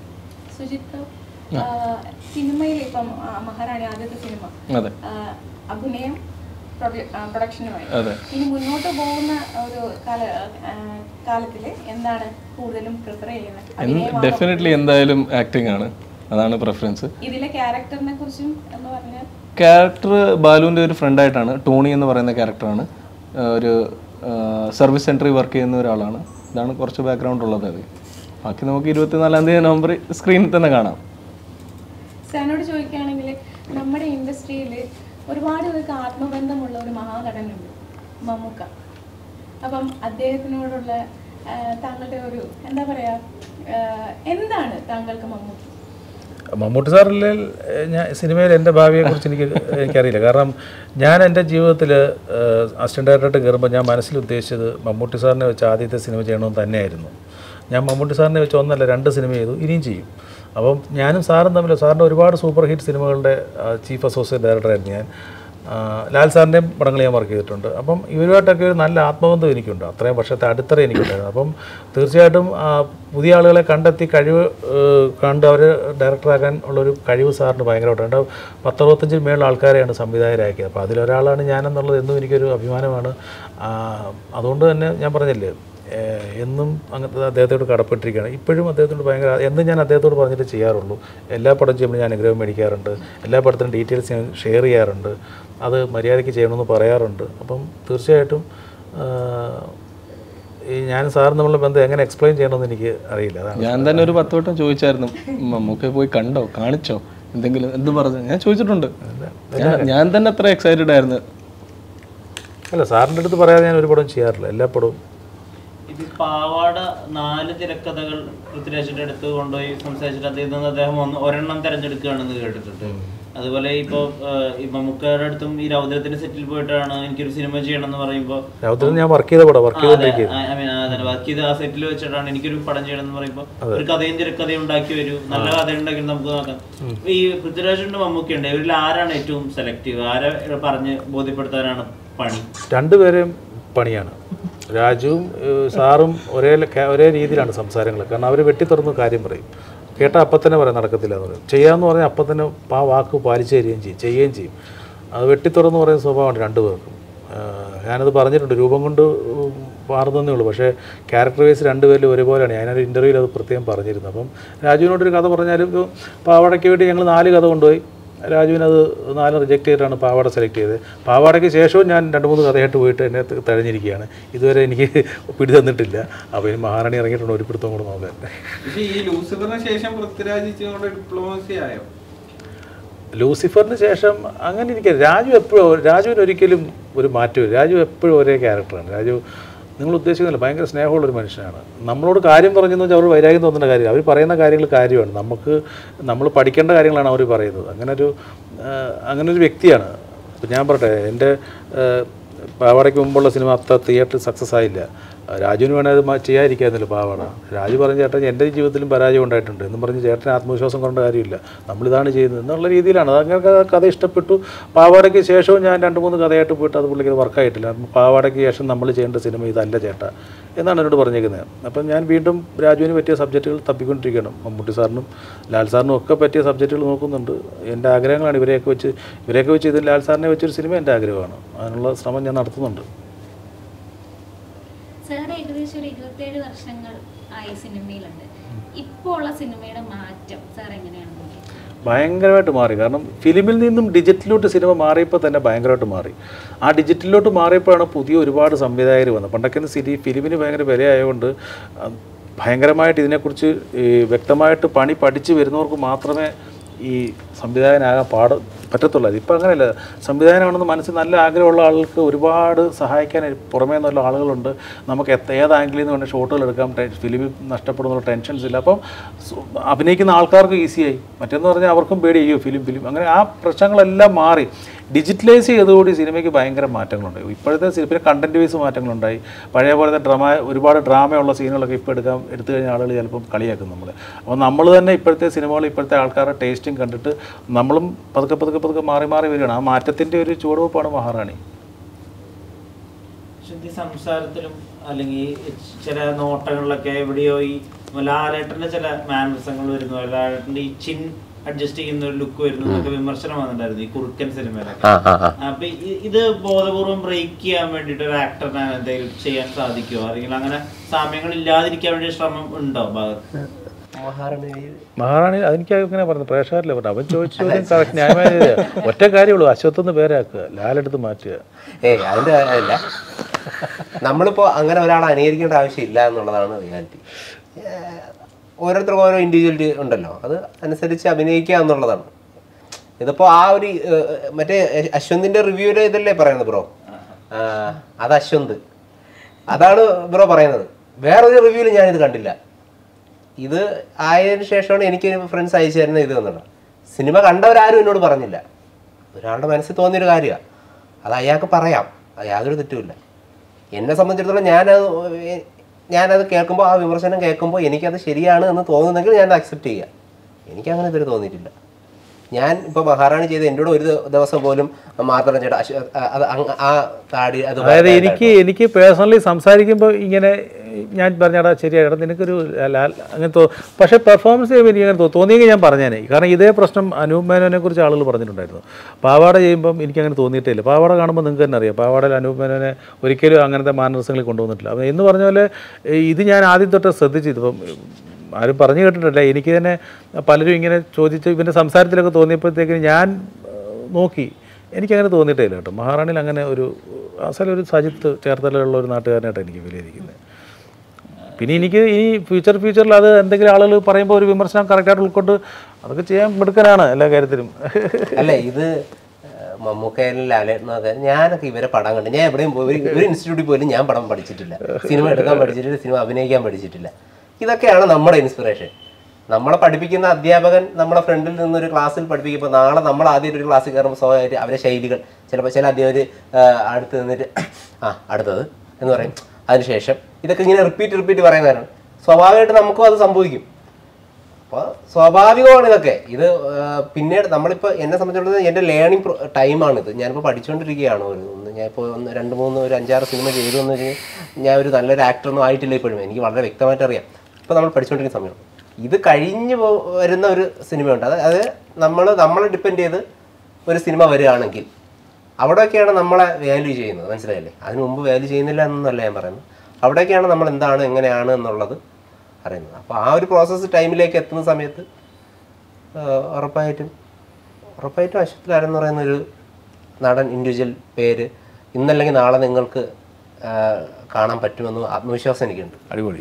സിനിമയിൽ ഇപ്പം മഹാറാണി ആദ്യത്തെ സിനിമ അഭിനയം പ്രൊഡക്ഷനുമായി ഇനി മുന്നോട്ട് പോകുന്ന ഒരു കാലത്തിൽ എന്താണ് കൂടുതലും പ്രിഫർ ചെയ്യുന്നത്? ഡെഫിനറ്റ്ലി എന്തായാലും ആക്ടിംഗ് ആണ്, അതാണ് പ്രിഫറൻസ്. ഇതിലെ ക്യാരക്ടറിനെ കുറിച്ചും എന്ന് പറഞ്ഞാൽ ക്യാരക്ടർ ബാലുവിൻ്റെ ഒരു ഫ്രണ്ടായിട്ടാണ്. ടോണി എന്ന് പറയുന്ന ക്യാരക്ടറാണ്. ഒരു സർവീസ് സെൻറ്ററിൽ വർക്ക് ചെയ്യുന്ന ഒരാളാണ്. ഇതാണ് കുറച്ച് ബാക്ക്ഗ്രൗണ്ട് ഉള്ളത്. അത് ബാക്കി നമുക്ക് ഇരുപത്തിനാലാം തീയതി നവംബർ സ്ക്രീനിൽ തന്നെ കാണാം. സാറിനോട് ചോദിക്കുകയാണെങ്കിൽ നമ്മുടെ ഇൻഡസ്ട്രിയിൽ ഒരുപാട് പേർക്ക് ആത്മബന്ധമുള്ള ഒരു മഹാനടനുണ്ട്, മമ്മൂക്ക. അപ്പം അദ്ദേഹത്തിനോടുള്ള താങ്കളുടെ ഒരു എന്താ പറയുക, എന്താണ് താങ്കൾക്ക് മമ്മൂക്ക? മമ്മൂട്ടി സാറിലെ ഞാൻ സിനിമയിൽ എൻ്റെ ഭാവിയെക്കുറിച്ച് എനിക്ക് എനിക്കറിയില്ല. കാരണം ഞാൻ എൻ്റെ ജീവിതത്തിൽ അസിസ്റ്റൻ്റ് ഡയറക്ടറായിട്ട് കയറുമ്പോൾ ഞാൻ മനസ്സിൽ ഉദ്ദേശിച്ചത് മമ്മൂട്ടി സാറിനെ വെച്ച് ആദ്യത്തെ സിനിമ ചെയ്യണമെന്ന് തന്നെയായിരുന്നു. ഞാൻ മമ്മൂട്ടി സാറിനെ വെച്ച് ഒന്നല്ല രണ്ട് സിനിമ ചെയ്തു, ഇനിയും ചെയ്യും. അപ്പം ഞാനും സാറും തമ്മിൽ സാറിൻ്റെ ഒരുപാട് സൂപ്പർ ഹിറ്റ് സിനിമകളുടെ ചീഫ് അസോസിയേറ്റ് ഡയറക്ടറായിരുന്നു ഞാൻ. ലാൽ സാറിൻ്റെയും പടങ്ങൾ ഞാൻ വർക്ക് ചെയ്തിട്ടുണ്ട്. അപ്പം ഇവരുമായിട്ടൊക്കെ ഒരു നല്ല ആത്മബന്ധം എനിക്കുണ്ട്, അത്രയും വർഷത്തെ അടിത്തറ എനിക്കുണ്ടായിരുന്നു. അപ്പം തീർച്ചയായിട്ടും പുതിയ ആളുകളെ കണ്ടെത്തി കഴിവ് കണ്ട് അവർ ഡയറക്ടറാക്കാൻ ഉള്ളൊരു കഴിവ് സാറിന് ഭയങ്കരമായിട്ടുണ്ട്. പത്തറുപത്തഞ്ചിൽ മേളിൽ ആൾക്കാരെയാണ് സംവിധായകരാക്കിയത്. അപ്പോൾ അതിലൊരാളാണ് ഞാനെന്നുള്ളത് എന്നും എനിക്കൊരു അഭിമാനമാണ്. അതുകൊണ്ട് തന്നെ ഞാൻ പറഞ്ഞില്ലേ, എന്നും അങ്ങനത്തെ അദ്ദേഹത്തോട് കടപ്പെട്ടിരിക്കുകയാണ്. ഇപ്പോഴും അദ്ദേഹത്തോട് ഭയങ്കര എന്നും ഞാൻ അദ്ദേഹത്തോട് പറഞ്ഞിട്ട് ചെയ്യാറുള്ളൂ. എല്ലാ പടം ചെയ്യുമ്പോൾ ഞാൻ അനുഗ്രഹം മേടിക്കാറുണ്ട്, എല്ലാ പടത്തിനും ഡീറ്റെയിൽസ് ഞാൻ ഷെയർ ചെയ്യാറുണ്ട്, അത് മര്യാദയ്ക്ക് ചെയ്യണമെന്ന് പറയാറുണ്ട്. അപ്പം തീർച്ചയായിട്ടും ഈ ഞാൻ സാറിന് നമ്മളുടെ ബന്ധം എങ്ങനെ എക്സ്പ്ലെയിൻ ചെയ്യണമെന്ന് എനിക്ക് അറിയില്ല. അതാണ് ഞാൻ തന്നെ ഒരു പത്ത് വട്ടം ചോദിച്ചായിരുന്നു, മമ്മൂക്കെ പോയി കണ്ടോ, കാണിച്ചോ, എന്തെങ്കിലും എന്ത് പറഞ്ഞു ഞാൻ ചോദിച്ചിട്ടുണ്ട്. ഞാൻ തന്നെ അത്ര എക്സൈറ്റഡ് ആയിരുന്നു. അല്ല, സാറിൻ്റെ അടുത്ത് പറയാതെ ഞാൻ ഒരു പടം ചെയ്യാറില്ല, എല്ലാ പടവും. ഇത് പാവാട നാല് തിരക്കഥകൾ പൃഥ്വിരാജിന്റെ അടുത്ത് കൊണ്ടുപോയി സംസാരിച്ചിട്ട് അതിൽ നിന്ന് അദ്ദേഹം ഒന്ന് ഒരെണ്ണം തിരഞ്ഞെടുക്കുകയാണെന്ന് കേട്ടിട്ടുണ്ട്. അതുപോലെ ഇപ്പോൾ മമ്മൂക്കയുടെ അടുത്തും ഈ രൗദ്രത്തിന്റെ സെറ്റിൽ പോയിട്ടാണ് എനിക്കൊരു സിനിമ ചെയ്യണം എന്ന് പറയുമ്പോൾ ഞാൻ വർക്ക് ചെയ്ത പടം വർക്ക് വർക്ക് ചെയ്ത് ആ സെറ്റിൽ വെച്ചിട്ടാണ് എനിക്കൊരു പടം ചെയ്യണം എന്ന് പറയുമ്പോൾ ഒരു കഥയും തിരക്കഥയും ഉണ്ടാക്കി വരൂ, നല്ല കഥ ഉണ്ടാക്കി നമുക്ക് നോക്കാം. ഈ പൃഥ്വിരാജുണ്ട് മമ്മൂക്കയുണ്ട്, ഇവരിൽ ആരാണ് ഏറ്റവും സെലക്റ്റീവ്, ആരെ പറഞ്ഞ് ബോധ്യപ്പെടുത്താനാണ് പണി? രണ്ടുപേരെയും പണിയാണ്. രാജുവും സാറും ഒരേ ഒരേ രീതിയിലാണ് സംസാരങ്ങൾ. കാരണം അവർ വെട്ടിത്തുറന്ന് കാര്യം പറയും, കേട്ടാൽ അപ്പം തന്നെ പറയാൻ നടക്കത്തില്ല എന്ന് പറയും. ചെയ്യാമെന്ന് പറഞ്ഞാൽ അപ്പം തന്നെ ആ വാക്ക് പാലിച്ചു തരികയും ചെയ്യും, ചെയ്യുകയും ചെയ്യും. അത് വെട്ടിത്തുറന്ന് പറയുന്ന സ്വഭാവമാണ് രണ്ടുപേർക്കും. ഞാനത് പറഞ്ഞിട്ടുണ്ട്, രൂപം കൊണ്ട് മാറുന്നതേ ഉള്ളൂ, പക്ഷേ ക്യാരക്ടർ വൈസ് രണ്ടുപേരും ഒരുപോലെയാണ്. ഞാനൊരു ഇൻ്റർവ്യൂവിൽ അത് പ്രത്യേകം പറഞ്ഞിരുന്നു. അപ്പം രാജുവിനോടൊരു കഥ പറഞ്ഞാലും ഇപ്പോൾ പാവാടയ്ക്ക് വേണ്ടി ഞങ്ങൾ നാല് കഥ കൊണ്ടുപോയി, രാജുവിനത് നാല് റിജക്റ്റ് ചെയ്തിട്ടാണ് പാവാട സെലക്ട് ചെയ്തത്. പാവാടയ്ക്ക് ശേഷവും ഞാൻ രണ്ട് മൂന്ന് കഥയായിട്ട് പോയിട്ട് എന്നെ തഴഞ്ഞിരിക്കുകയാണ്. ഇതുവരെ എനിക്ക് പിടി തന്നിട്ടില്ല. അപ്പോൾ ഇനി മഹാറാണി ഇറങ്ങിയിട്ടുണ്ട് ഒരു പിടുത്തം കൂടെ നോക്കാൻ. ഈ ലൂസിഫറിന് ശേഷം പൃഥ്വിരാജ് ഡിപ്ലോമസി ആയോ? ലൂസിഫറിന് ശേഷം അങ്ങനെ ഇരിക്കുക. രാജു എപ്പോഴും രാജുവിന് ഒരിക്കലും ഒരു മാറ്റമില്ല. രാജു എപ്പോഴും ഒരേ ക്യാരക്ടറാണ്. രാജു നിങ്ങൾ ഉദ്ദേശിക്കുന്നില്ല, ഭയങ്കര സ്നേഹമുള്ളൊരു മനുഷ്യനാണ്. നമ്മളോട് കാര്യം പറഞ്ഞെന്ന് വെച്ചാൽ അവർ വൈരാഗ്യം തോന്നുന്ന കാര്യമില്ല. അവർ പറയുന്ന കാര്യങ്ങൾ കാര്യമാണ്. നമുക്ക് നമ്മൾ പഠിക്കേണ്ട കാര്യങ്ങളാണ് അവർ പറയുന്നത്. അങ്ങനൊരു അങ്ങനൊരു വ്യക്തിയാണ്. ഇപ്പം ഞാൻ പറയട്ടെ, എൻ്റെ പാവാടയ്ക്ക് മുമ്പുള്ള സിനിമ അത്ര തിയേറ്റർ സക്സസ് ആയില്ല. രാജുവിന് വേണേൽ അത് ചെയ്യാതിരിക്കായിരുന്നില്ല പാവാട. രാജു പറഞ്ഞ ചേട്ടൻ എൻ്റെ ജീവിതത്തിലും പരാജയം ഉണ്ടായിട്ടുണ്ട് എന്നും പറഞ്ഞ് ചേട്ടന് ആത്മവിശ്വാസം കൊണ്ട കാര്യമില്ല, നമ്മളിതാണ് ചെയ്യുന്നത് എന്നുള്ള രീതിയിലാണ്. അതങ്ങനെ കഥ ഇഷ്ടപ്പെട്ടു. പാവാടയ്ക്ക് ശേഷവും ഞാൻ രണ്ട് മൂന്ന് കഥയായിട്ട് പോയിട്ട് അത് പുള്ളിക്ക് വർക്കായിട്ടില്ല. പാവാടയ്ക്ക് ശേഷം നമ്മൾ ചെയ്യേണ്ട സിനിമ ഇതല്ല ചേട്ടാ എന്നാണ് എന്നോട് പറഞ്ഞേക്കുന്നത്. അപ്പം ഞാൻ വീണ്ടും രാജുവിന് പറ്റിയ സബ്ജക്റ്റുകൾ തപ്പിക്കൊണ്ടിരിക്കണം. മമ്മൂട്ടി സാറിനും ലാൽ സാറിനും ഒക്കെ പറ്റിയ സബ്ജക്റ്റുകൾ നോക്കുന്നുണ്ട്. എൻ്റെ ആഗ്രഹങ്ങളാണ് ഇവരെയൊക്കെ വെച്ച് ഇവരെയൊക്കെ വെച്ച് ഇതിൽ ലാൽ സാറിനെ വെച്ചൊരു സിനിമ എൻ്റെ ആഗ്രഹമാണ്. അതിനുള്ള ശ്രമം ഞാൻ നടത്തുന്നുണ്ട്. സാർ ഏകദേശം ഒരു ഇരുപത്തിയേഴ് വർഷങ്ങൾ ആയി സിനിമയിലുണ്ട്. ഇപ്പോൾ ഉള്ള സിനിമയുടെ മാറ്റം സാർ എങ്ങനെയാണ്? ഭയങ്കരമായിട്ട് മാറി. കാരണം ഫിലിമിൽ നിന്നും ഡിജിറ്റലിലോട്ട് സിനിമ മാറിയപ്പോൾ തന്നെ ഭയങ്കരമായിട്ട് മാറി. ആ ഡിജിറ്റലിലോട്ട് മാറിയപ്പോഴാണ് പുതിയ ഒരുപാട് സംവിധായകർ വന്നത്. പണ്ടൊക്കെ സിനി ഫിലിമിന് ഭയങ്കര വിലയായതുകൊണ്ട് ഭയങ്കരമായിട്ട് ഇതിനെക്കുറിച്ച് വ്യക്തമായിട്ട് പണി പഠിച്ച് വരുന്നവർക്ക് മാത്രമേ ഈ സംവിധായകനാകാൻ പാട് പറ്റത്തുള്ളൂ. ഇപ്പം അങ്ങനെയല്ല. സംവിധായകനാണെന്ന് മനസ്സിൽ നല്ല ആഗ്രഹമുള്ള ആൾക്ക് ഒരുപാട് സഹായിക്കാൻ പുറമേ നിന്നുള്ള ആളുകളുണ്ട്. നമുക്ക് എത്ര ഏത് ആംഗിളിൽ നിന്ന് വേണമെങ്കിൽ ഷോട്ടുകൾ എടുക്കാം, ഫിലിമിൽ നഷ്ടപ്പെടുന്നുള്ള ടെൻഷൻസ് ഇല്ല. അപ്പം അഭിനയിക്കുന്ന ആൾക്കാർക്ക് ഈസിയായി. മറ്റെന്ന് പറഞ്ഞാൽ അവർക്കും പേടി ചെയ്യോ ഫിലിം ഫിലിം അങ്ങനെ ആ പ്രശ്നങ്ങളെല്ലാം മാറി. ഡിജിറ്റലൈസ് ചെയ്തതോടെ സിനിമയ്ക്ക് ഭയങ്കര മാറ്റങ്ങളുണ്ടായി. ഇപ്പോഴത്തെ പിന്നെ കണ്ടൻറ്റ് വൈസ് മാറ്റങ്ങളുണ്ടായി. പഴയ പോലത്തെ ഡ്രാമ ഒരുപാട് ഡ്രാമയുള്ള സീനുകളൊക്കെ ഇപ്പോൾ എടുക്കാം എടുത്തു കഴിഞ്ഞ ആളുകൾ ചിലപ്പം കളിയാക്കും നമ്മൾ. അപ്പോൾ നമ്മൾ തന്നെ ഇപ്പോഴത്തെ സിനിമകൾ ഇപ്പോഴത്തെ ആൾക്കാരുടെ ടേസ്റ്റും കണ്ടിട്ട് നമ്മളും പതുക്കെ പതുക്കെ പതുക്കെ മാറി മാറി വരികയാണ്. ആ മാറ്റത്തിൻ്റെ ഒരു ചുവടുവെപ്പാണ് മഹാറാണി. സംസാരത്തിലും അല്ലെങ്കിൽ ചില നോട്ടങ്ങളിലൊക്കെ എവിടെയോ ഈ ലാലേട്ടൻ്റെ ചില മാനറിസങ്ങൾ വരുന്നു, ലാലേട്ടൻ്റെ ഈ ചിൻ അഡ്ജസ്റ്റ് ചെയ്യുന്ന ഒരു ലുക്ക് വരുന്നതൊക്കെ വിമർശനം വന്നിട്ടുണ്ടായിരുന്നു ഈ കുറുക്കൻ സിനിമയിലൊക്കെ. അപ്പൊ ഇത് ബോധപൂർവം ബ്രേക്ക് ചെയ്യാൻ വേണ്ടിട്ട് ഒരു ആക്ടറിനെ എന്തെങ്കിലും ചെയ്യാൻ സാധിക്കുമോ, അല്ലെങ്കിൽ അങ്ങനെ സാമ്യങ്ങൾ ഇല്ലാതിരിക്കാൻ വേണ്ടി ശ്രമം ഉണ്ടോ ഭാഗത്ത്? മഹാറാണി അതെനിക്ക് ഇങ്ങനെ പറഞ്ഞു, പ്രേക്ഷകരില്ല പറഞ്ഞു. അവൻ ചോദിച്ചു കറക്റ്റ് ന്യായമായ ഒറ്റ കാര്യമുള്ളൂ, അശ്വത്ത് ഒന്ന് പേരാക്കുക, ലാലെടുത്ത് മാറ്റുക. ഏയ് അതിന്റെ കാര്യമല്ല, നമ്മളിപ്പോ അങ്ങനെ ഒരാളെ അനുകരിക്കേണ്ട ആവശ്യമില്ല എന്നുള്ളതാണ് റിയാലിറ്റി. ഓരോരുത്തർക്കും ഓരോ ഇൻഡിവിജ്വലിറ്റി ഉണ്ടല്ലോ, അത് അനുസരിച്ച് അഭിനയിക്കുക എന്നുള്ളതാണ്. ഇതിപ്പോ ആ ഒരു മറ്റേ അശ്വന്തിന്റെ റിവ്യൂല് ഇതല്ലേ പറയുന്നത് ബ്രോ, അത് അശ്വന്ത്, അതാണ് ബ്രോ പറയുന്നത്. വേറൊരു റിവ്യൂല് ഞാനിത് കണ്ടില്ല. ഇത് ആയതിനു ശേഷമാണ് എനിക്ക് ഫ്രണ്ട്സ് അയച്ചു തരുന്നത് ഇത് എന്നുള്ളത്. സിനിമ കണ്ടവരാരും എന്നോട് പറഞ്ഞില്ല. ഒരാളുടെ മനസ്സിൽ തോന്നിയൊരു കാര്യമാണ്, അത് അയാൾക്ക് പറയാം, അത് യാതൊരു തെറ്റുമില്ല. എന്നെ സംബന്ധിച്ചിടത്തോളം ഞാനത് ഞാനത് കേൾക്കുമ്പോൾ, ആ വിമർശനം കേൾക്കുമ്പോൾ എനിക്കത് ശരിയാണ് എന്ന് തോന്നുന്നെങ്കിൽ ഞാൻ അക്സെപ്റ്റ് ചെയ്യുക. എനിക്കങ്ങനെ ഇതുവരെ തോന്നിയിട്ടില്ല. ഞാൻ ഇപ്പോൾ മഹാറാണി ചെയ്ത് എൻ്റെ കൂടെ ഒരു ദിവസം പോലും മാർത്തണ്ഡൻ ചേട്ടാ അത് ആ താടി അത് അതായത് എനിക്ക് എനിക്ക് പേഴ്സണലി സംസാരിക്കുമ്പോൾ ഇങ്ങനെ ഞാൻ പറഞ്ഞാടാ ശരിയാടാ നിനക്കൊരു അങ്ങനെ തോ പക്ഷേ പെർഫോമൻസ് ചെയ്യുമ്പോൾ എനിക്ക് അങ്ങനെ തോന്നിയെങ്കിൽ ഞാൻ പറഞ്ഞേനെ. കാരണം ഇതേ പ്രശ്നം അനൂപ് മേനോനെ കുറിച്ച് ആളുകൾ പറഞ്ഞിട്ടുണ്ടായിരുന്നു. പാവാട ചെയ്യുമ്പം എനിക്കങ്ങനെ തോന്നിയിട്ടേ ഇല്ല. പാവാട കാണുമ്പോൾ നിങ്ങൾക്ക് തന്നെ അറിയാം, പാവാടയിൽ അനൂപ് മേനോനെ ഒരിക്കലും അങ്ങനത്തെ മാനസങ്ങളിൽ കൊണ്ടുവന്നിട്ടില്ല. അപ്പം എന്ന് പറഞ്ഞ പോലെ ഇത് ഞാൻ ആദ്യം തൊട്ട് ശ്രദ്ധിച്ചിത്. ഇപ്പം ആരും പറഞ്ഞു കേട്ടിട്ടില്ല, എനിക്ക് തന്നെ പലരും ഇങ്ങനെ ചോദിച്ച് ഇവൻ്റെ സംസാരത്തിലൊക്കെ തോന്നിയപ്പോഴത്തേക്കും ഞാൻ നോക്കി, എനിക്കങ്ങനെ തോന്നിയിട്ടേ ഇല്ല കേട്ടോ. മഹാറാണിയിൽ അങ്ങനെ ഒരു അസല ഒരു സജിത്ത് ചേർത്തലുള്ള ഒരു നാട്ടുകാരനായിട്ടാണ് എനിക്ക് വിലയിരിക്കുന്നത്. പിന്നെ എനിക്ക് ഈ ഫ്യൂച്ചർ ഫ്യൂച്ചറിൽ അത് എന്തെങ്കിലും ആളുകൾ പറയുമ്പോൾ ഒരു വിമർശനം കറക്റ്റായിട്ട് ഉൾക്കൊണ്ട് അതൊക്കെ ചെയ്യാൻ മിടുക്കനാണ് എല്ലാ കാര്യത്തിലും. അല്ല ഇത് മമ്മൂക്കയിലും ലാലേട്ടനൊക്കെ ഞാനൊക്കെ ഇവരെ പടം കണ്ട് ഞാൻ എവിടെയും പോയി ഒരു ഇൻസ്റ്റിറ്റ്യൂട്ടിൽ പോലും ഞാൻ പടം പഠിച്ചിട്ടില്ല, സിനിമ എടുക്കാൻ പഠിച്ചിട്ടില്ല, സിനിമ അഭിനയിക്കാൻ പഠിച്ചിട്ടില്ല. ഇതൊക്കെയാണ് നമ്മുടെ ഇൻസ്പിറേഷൻ. നമ്മളെ പഠിപ്പിക്കുന്ന അധ്യാപകൻ നമ്മളെ ഫ്രണ്ടിൽ നിന്നൊരു ക്ലാസ്സിൽ പഠിപ്പിക്കുമ്പോൾ നാളെ നമ്മൾ ആദ്യം ഒരു ക്ലാസ്സിൽ കയറുമ്പോൾ സ്വാഭാവികമായിട്ട് അവരെ ശൈലികൾ ചിലപ്പോൾ ചില അധ്യാപകർ അടുത്ത് നിന്നിട്ട് ആ അടുത്തത് എന്ന് പറയും, അതിനുശേഷം ഇതൊക്കെ ഇങ്ങനെ റിപ്പീറ്റ് റിപ്പീറ്റ് പറയുന്നവരാണ്. സ്വാഭാവികമായിട്ട് നമുക്കും അത് സംഭവിക്കും. അപ്പോൾ സ്വാഭാവികമാണ് ഇതൊക്കെ. ഇത് പിന്നീട് നമ്മളിപ്പോൾ എന്നെ സംബന്ധിച്ചിടത്തോളം എൻ്റെ ലേണിംഗ് ടൈമാണിത്. ഞാനിപ്പോൾ പഠിച്ചുകൊണ്ടിരിക്കുകയാണ്. ഒരു ഞാനിപ്പോൾ ഒന്ന് രണ്ട് മൂന്ന് ഒരു അഞ്ചാറ് സിനിമ ചെയ്തു എന്ന് വെച്ച് ഞാൻ ഒരു നല്ലൊരു ആക്ടറൊന്നും ആയിട്ടില്ല ഇപ്പോഴും. എനിക്ക് വളരെ വ്യക്തമായിട്ട് അറിയാം. ഇപ്പോൾ നമ്മൾ പഠിച്ചുകൊണ്ടിരിക്കുന്ന സമയമാണ്. ഇത് കഴിഞ്ഞ് പോ വരുന്ന ഒരു സിനിമയുണ്ട്. അത് അത് നമ്മൾ നമ്മളെ ഡിപ്പെൻഡ് ചെയ്ത് ഒരു സിനിമ വരികയാണെങ്കിൽ അവിടെയൊക്കെയാണ് നമ്മളെ വാല്യൂ ചെയ്യുന്നത്. മനസ്സിലായില്ലേ? അതിന് മുമ്പ് വാല്യൂ ചെയ്യുന്നില്ല എന്നല്ല ഞാൻ പറയുന്നത്. അവിടെയൊക്കെയാണ് നമ്മൾ എന്താണ് എങ്ങനെയാണ് എന്നുള്ളത് അറിയുന്നത്. അപ്പോൾ ആ ഒരു പ്രോസസ്സ് ടൈമിലേക്ക് എത്തുന്ന സമയത്ത് ഉറപ്പായിട്ടും ഉറപ്പായിട്ടും അശ്വത് ലാലെന്ന് പറയുന്നൊരു നടൻ ഇൻഡിവിജ്വൽ പേര് ഇന്നല്ലെങ്കിൽ നാളെ നിങ്ങൾക്ക് കാണാൻ പറ്റുമെന്ന് ആത്മവിശ്വാസം എനിക്കുണ്ട്. അടിപൊളി.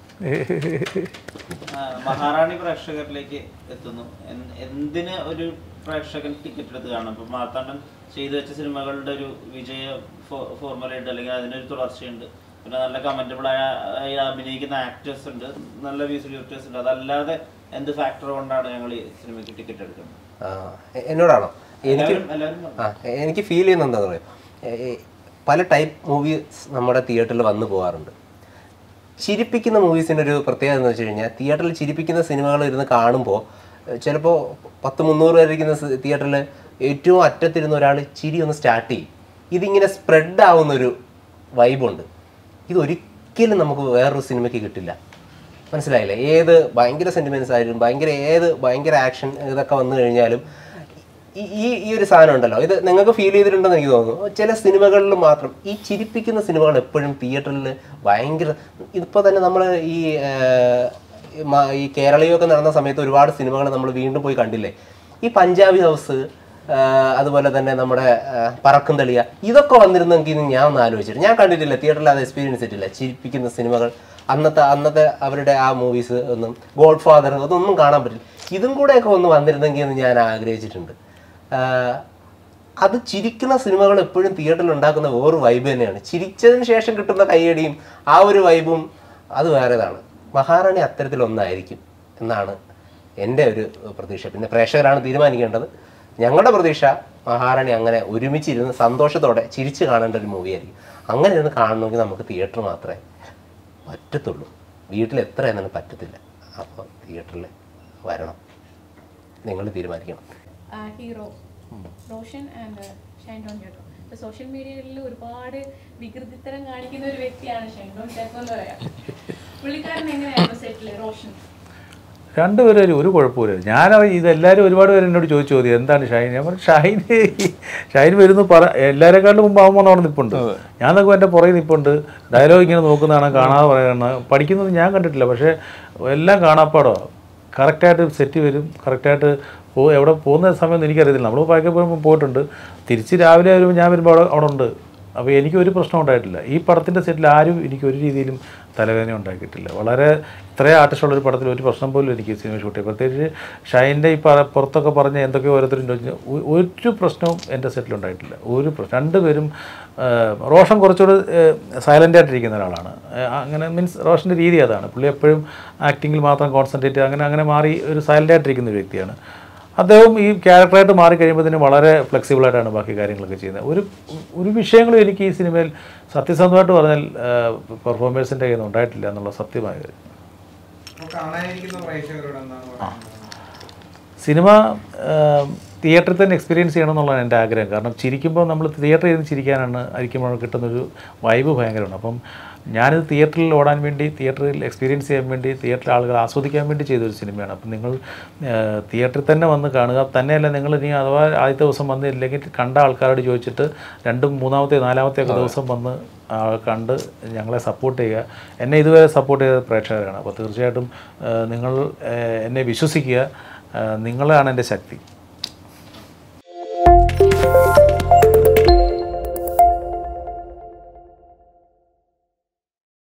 മഹാറാണി പ്രേക്ഷകരിലേക്ക് എത്തുന്നു. എന്തിന് ഒരു പ്രേക്ഷകൻ ടിക്കറ്റ് എടുത്ത് കാണും? ഇപ്പൊ മാർത്താണ്ഡൻ ചെയ്തു വെച്ച സിനിമകളുടെ ഒരു വിജയ ഫോർമുലയുണ്ട്, അല്ലെങ്കിൽ അതിനൊരു തുടർച്ചയുണ്ട്. പിന്നെ നല്ല കമന്റബിൾ ആയ അഭിനയിക്കുന്ന ആക്ടേഴ്സ് ഉണ്ട്, നല്ല വ്യൂസിലിറ്റേഴ്സ് ഉണ്ട്. അതല്ലാതെ എന്ത് ഫാക്ടർ കൊണ്ടാണ് ഞങ്ങൾ ഈ സിനിമയ്ക്ക് ടിക്കറ്റ് എടുക്കുന്നത്? എന്നോടാണോ? എനിക്ക് ആ എനിക്ക് ഫീൽ ചെയ്യുന്നത് എന്താ പറയുക, പല ടൈപ്പ് മൂവീസ് നമ്മുടെ തിയേറ്ററിൽ വന്നു പോകാറുണ്ട്. ചിരിപ്പിക്കുന്ന മൂവീസിൻ്റെ ഒരു പ്രത്യേകത എന്ന് വെച്ച് കഴിഞ്ഞാൽ തിയേറ്ററിൽ ചിരിപ്പിക്കുന്ന സിനിമകൾ ഇരുന്ന് കാണുമ്പോൾ ചിലപ്പോൾ പത്ത് മുന്നൂറ് പേരിരിക്കുന്ന തിയേറ്ററിൽ ഏറ്റവും അറ്റത്തിരുന്ന ഒരാൾ ചിരി ഒന്ന് സ്റ്റാർട്ട് ചെയ്യും. ഇതിങ്ങനെ സ്പ്രെഡ് ആവുന്നൊരു വൈബുണ്ട്. ഇതൊരിക്കലും നമുക്ക് വേറൊരു സിനിമയ്ക്ക് കിട്ടില്ല. മനസ്സിലായില്ലേ? ഏത് ഭയങ്കര സെൻറ്റിമെൻറ്റ്സ് ആയാലും ഭയങ്കര ഏത് ഭയങ്കര ആക്ഷൻ ഇതൊക്കെ വന്നു കഴിഞ്ഞാലും ഈ ഈ ഒരു സാധനം ഉണ്ടല്ലോ, ഇത് നിങ്ങൾക്ക് ഫീൽ ചെയ്തിട്ടുണ്ടെന്ന് എനിക്ക് തോന്നുന്നു. ചില സിനിമകളിൽ മാത്രം ഈ ചിരിപ്പിക്കുന്ന സിനിമകൾ എപ്പോഴും തിയേറ്ററിൽ ഭയങ്കര. ഇപ്പോൾ തന്നെ നമ്മൾ ഈ ഈ കേരളീയമൊക്കെ നടന്ന സമയത്ത് ഒരുപാട് സിനിമകൾ നമ്മൾ വീണ്ടും പോയി കണ്ടില്ലേ? ഈ പഞ്ചാബി ഹൗസ്, അതുപോലെ തന്നെ നമ്മുടെ പറക്കും തളിയ, ഇതൊക്കെ വന്നിരുന്നെങ്കിൽ ഞാൻ ഒന്ന് ആലോചിച്ചിട്ട് ഞാൻ കണ്ടിട്ടില്ല, തിയേറ്ററിൽ അത് എക്സ്പീരിയൻസ് ചെയ്തിട്ടില്ല. ചിരിപ്പിക്കുന്ന സിനിമകൾ അന്നത്തെ അന്നത്തെ അവരുടെ ആ മൂവീസ് ഒന്നും, ഗോഡ് ഫാദർ, അതൊന്നും കാണാൻ പറ്റില്ല. ഇതും കൂടെയൊക്കെ ഒന്ന് വന്നിരുന്നെങ്കിൽ എന്ന് ഞാൻ ആഗ്രഹിച്ചിട്ടുണ്ട്. അത് ചിരിക്കുന്ന സിനിമകൾ എപ്പോഴും തിയേറ്ററിൽ ഉണ്ടാക്കുന്ന വേറൊരു വൈബ് തന്നെയാണ്. ചിരിച്ചതിന് ശേഷം കിട്ടുന്ന കയ്യടിയും ആ ഒരു വൈബും അത് വേറേതാണ്. മഹാറാണി അത്തരത്തിലൊന്നായിരിക്കും എന്നാണ് എൻ്റെ ഒരു പ്രതീക്ഷ. പിന്നെ പ്രേക്ഷകരാണ് തീരുമാനിക്കേണ്ടത്. ഞങ്ങളുടെ പ്രതീക്ഷ മഹാറാണി അങ്ങനെ ഒരുമിച്ചിരുന്ന് സന്തോഷത്തോടെ ചിരിച്ച് കാണേണ്ട ഒരു മൂവിയായിരിക്കും. അങ്ങനെ ഇരുന്ന് കാണണമെങ്കിൽ നമുക്ക് തിയേറ്റർ മാത്രമേ പറ്റത്തുള്ളൂ. വീട്ടിൽ എത്ര എന്നാലും പറ്റത്തില്ല. അപ്പോൾ തിയേറ്ററിൽ വരണം, നിങ്ങൾ തീരുമാനിക്കണം. ഹീറോ റോഷൻ ആൻഡ് ഷൈൻ ടോൺ ചേട്ടോ. ഇപ്പോൾ സോഷ്യൽ മീഡിയയിൽ ഒരുപാട് വികൃതിത്തരം കാണിക്കുന്ന ഒരു വ്യക്തിയാണ് ഷൈൻ ടോൺ ചേട്ടോ എന്ന് പറയാം. പുള്ളിക്കാരൻ എങ്ങനെയായിരുന്നു സെറ്റിൽ റോഷൻ? രണ്ടുപേരും ഒരു കുഴപ്പമില്ല. ഞാൻ ഇതെല്ലാവരും ഒരുപാട് പേര് എന്നോട് ചോദിച്ചു ചോദ്യം എന്താണ് ഷൈൻ. ഞാൻ പറഞ്ഞു ഷൈൻ ഷൈൻ വരുന്നു പറ എല്ലാവരെക്കാളും മുമ്പ് ആകുമ്പോൾ അവിടെ നിൽപ്പുണ്ട്. ഞാൻ നോക്കുമ്പോൾ എൻ്റെ പുറകെ നിൽപ്പുണ്ട്. ഡയലോഗ് ഇങ്ങനെ നോക്കുന്നതാണ്, കാണാതെ പറയുകയാണ്. പഠിക്കുന്നത് ഞാൻ കണ്ടിട്ടില്ല, പക്ഷേ എല്ലാം കാണാപ്പാടോ. കറക്റ്റായിട്ട് സെറ്റ് വരും, കറക്റ്റായിട്ട് പോ എവിടെ പോകുന്ന സമയമൊന്നും എനിക്കറിയത്തില്ല. നമ്മൾ പാക്കി പോകുമ്പോൾ പോയിട്ടുണ്ട്. തിരിച്ച് രാവിലെ വരുമ്പോൾ ഞാൻ വരുമ്പോൾ അവിടെ അവിടെ ഉണ്ട്. അപ്പോൾ എനിക്ക് ഒരു പ്രശ്നം ഉണ്ടായിട്ടില്ല. ഈ പടത്തിൻ്റെ സെറ്റിൽ ആരും എനിക്ക് ഒരു രീതിയിലും തലവേദന ഉണ്ടാക്കിയിട്ടില്ല. വളരെ ഇത്രയും ആർട്ടിസ്റ്റുള്ളൊരു പടത്തിൽ ഒരു പ്രശ്നം പോലും എനിക്ക് സിനിമ ഷൂട്ട് ചെയ്യും. പ്രത്യേകിച്ച് ഷൈൻ്റെ ഈ പറ പുറത്തൊക്കെ പറഞ്ഞ എന്തൊക്കെയോ ഓരോരുത്തരും ചോദിച്ചാൽ ഒരു പ്രശ്നവും എൻ്റെ സെറ്റിലുണ്ടായിട്ടില്ല. ഒരു പ്രശ്നം. രണ്ടുപേരും റോഷൻ കുറച്ചുകൂടി സൈലൻ്റ് ആയിട്ടിരിക്കുന്ന ഒരാളാണ്. അങ്ങനെ മീൻസ് റോഷൻ്റെ രീതി അതാണ്. പുള്ളി എപ്പോഴും ആക്ടിങ്ങിൽ മാത്രം കോൺസെൻട്രേറ്റ് അങ്ങനെ അങ്ങനെ മാറി ഒരു സൈലൻ്റ് ആയിട്ടിരിക്കുന്ന ഒരു വ്യക്തിയാണ്. അദ്ദേഹം ഈ ക്യാരക്ടറായിട്ട് മാറിക്കഴിയുമ്പോഴത്തേനും വളരെ ഫ്ലെക്സിബിളായിട്ടാണ് ബാക്കി കാര്യങ്ങളൊക്കെ ചെയ്യുന്നത്. ഒരു ഒരു വിഷയങ്ങളും എനിക്ക് ഈ സിനിമയിൽ സത്യസന്ധമായിട്ട് പറഞ്ഞാൽ പെർഫോമേഴ്സിൻ്റെ കയ്യിൽ നിന്ന് ഉണ്ടായിട്ടില്ല എന്നുള്ള സത്യമായ കാര്യം. സിനിമ തിയേറ്ററിൽ തന്നെ എക്സ്പീരിയൻസ് ചെയ്യണം എന്നുള്ളതാണ് എൻ്റെ ആഗ്രഹം. കാരണം ചിരിക്കുമ്പോൾ നമ്മൾ തിയേറ്ററിൽ ഇരുന്ന് ചിരിക്കാനാണ് ആയിരിക്കുമ്പോൾ കിട്ടുന്നൊരു വൈബ് ഭയങ്കരമാണ്. അപ്പം ഞാനിത് തിയേറ്ററിൽ ഓടാൻ വേണ്ടി, തിയേറ്ററിൽ എക്സ്പീരിയൻസ് ചെയ്യാൻ വേണ്ടി, തിയേറ്ററിൽ ആളുകൾ ആസ്വദിക്കാൻ വേണ്ടി ചെയ്തൊരു സിനിമയാണ്. അപ്പം നിങ്ങൾ തിയേറ്ററിൽ തന്നെ വന്ന് കാണുക. തന്നെയല്ല, നിങ്ങൾ ഇനി അഥവാ ആദ്യത്തെ ദിവസം വന്നില്ലെങ്കിൽ കണ്ട ആൾക്കാരോട് ചോദിച്ചിട്ട് രണ്ടും മൂന്നാമത്തെ നാലാമത്തെ ഒക്കെ ദിവസം വന്ന് കണ്ട് ഞങ്ങളെ സപ്പോർട്ട് ചെയ്യുക. എന്നെ ഇതുവരെ സപ്പോർട്ട് ചെയ്ത പ്രേക്ഷകരാണ്. അപ്പോൾ തീർച്ചയായിട്ടും നിങ്ങൾ എന്നെ വിശ്വസിക്കുക. നിങ്ങളാണ് എൻ്റെ ശക്തി.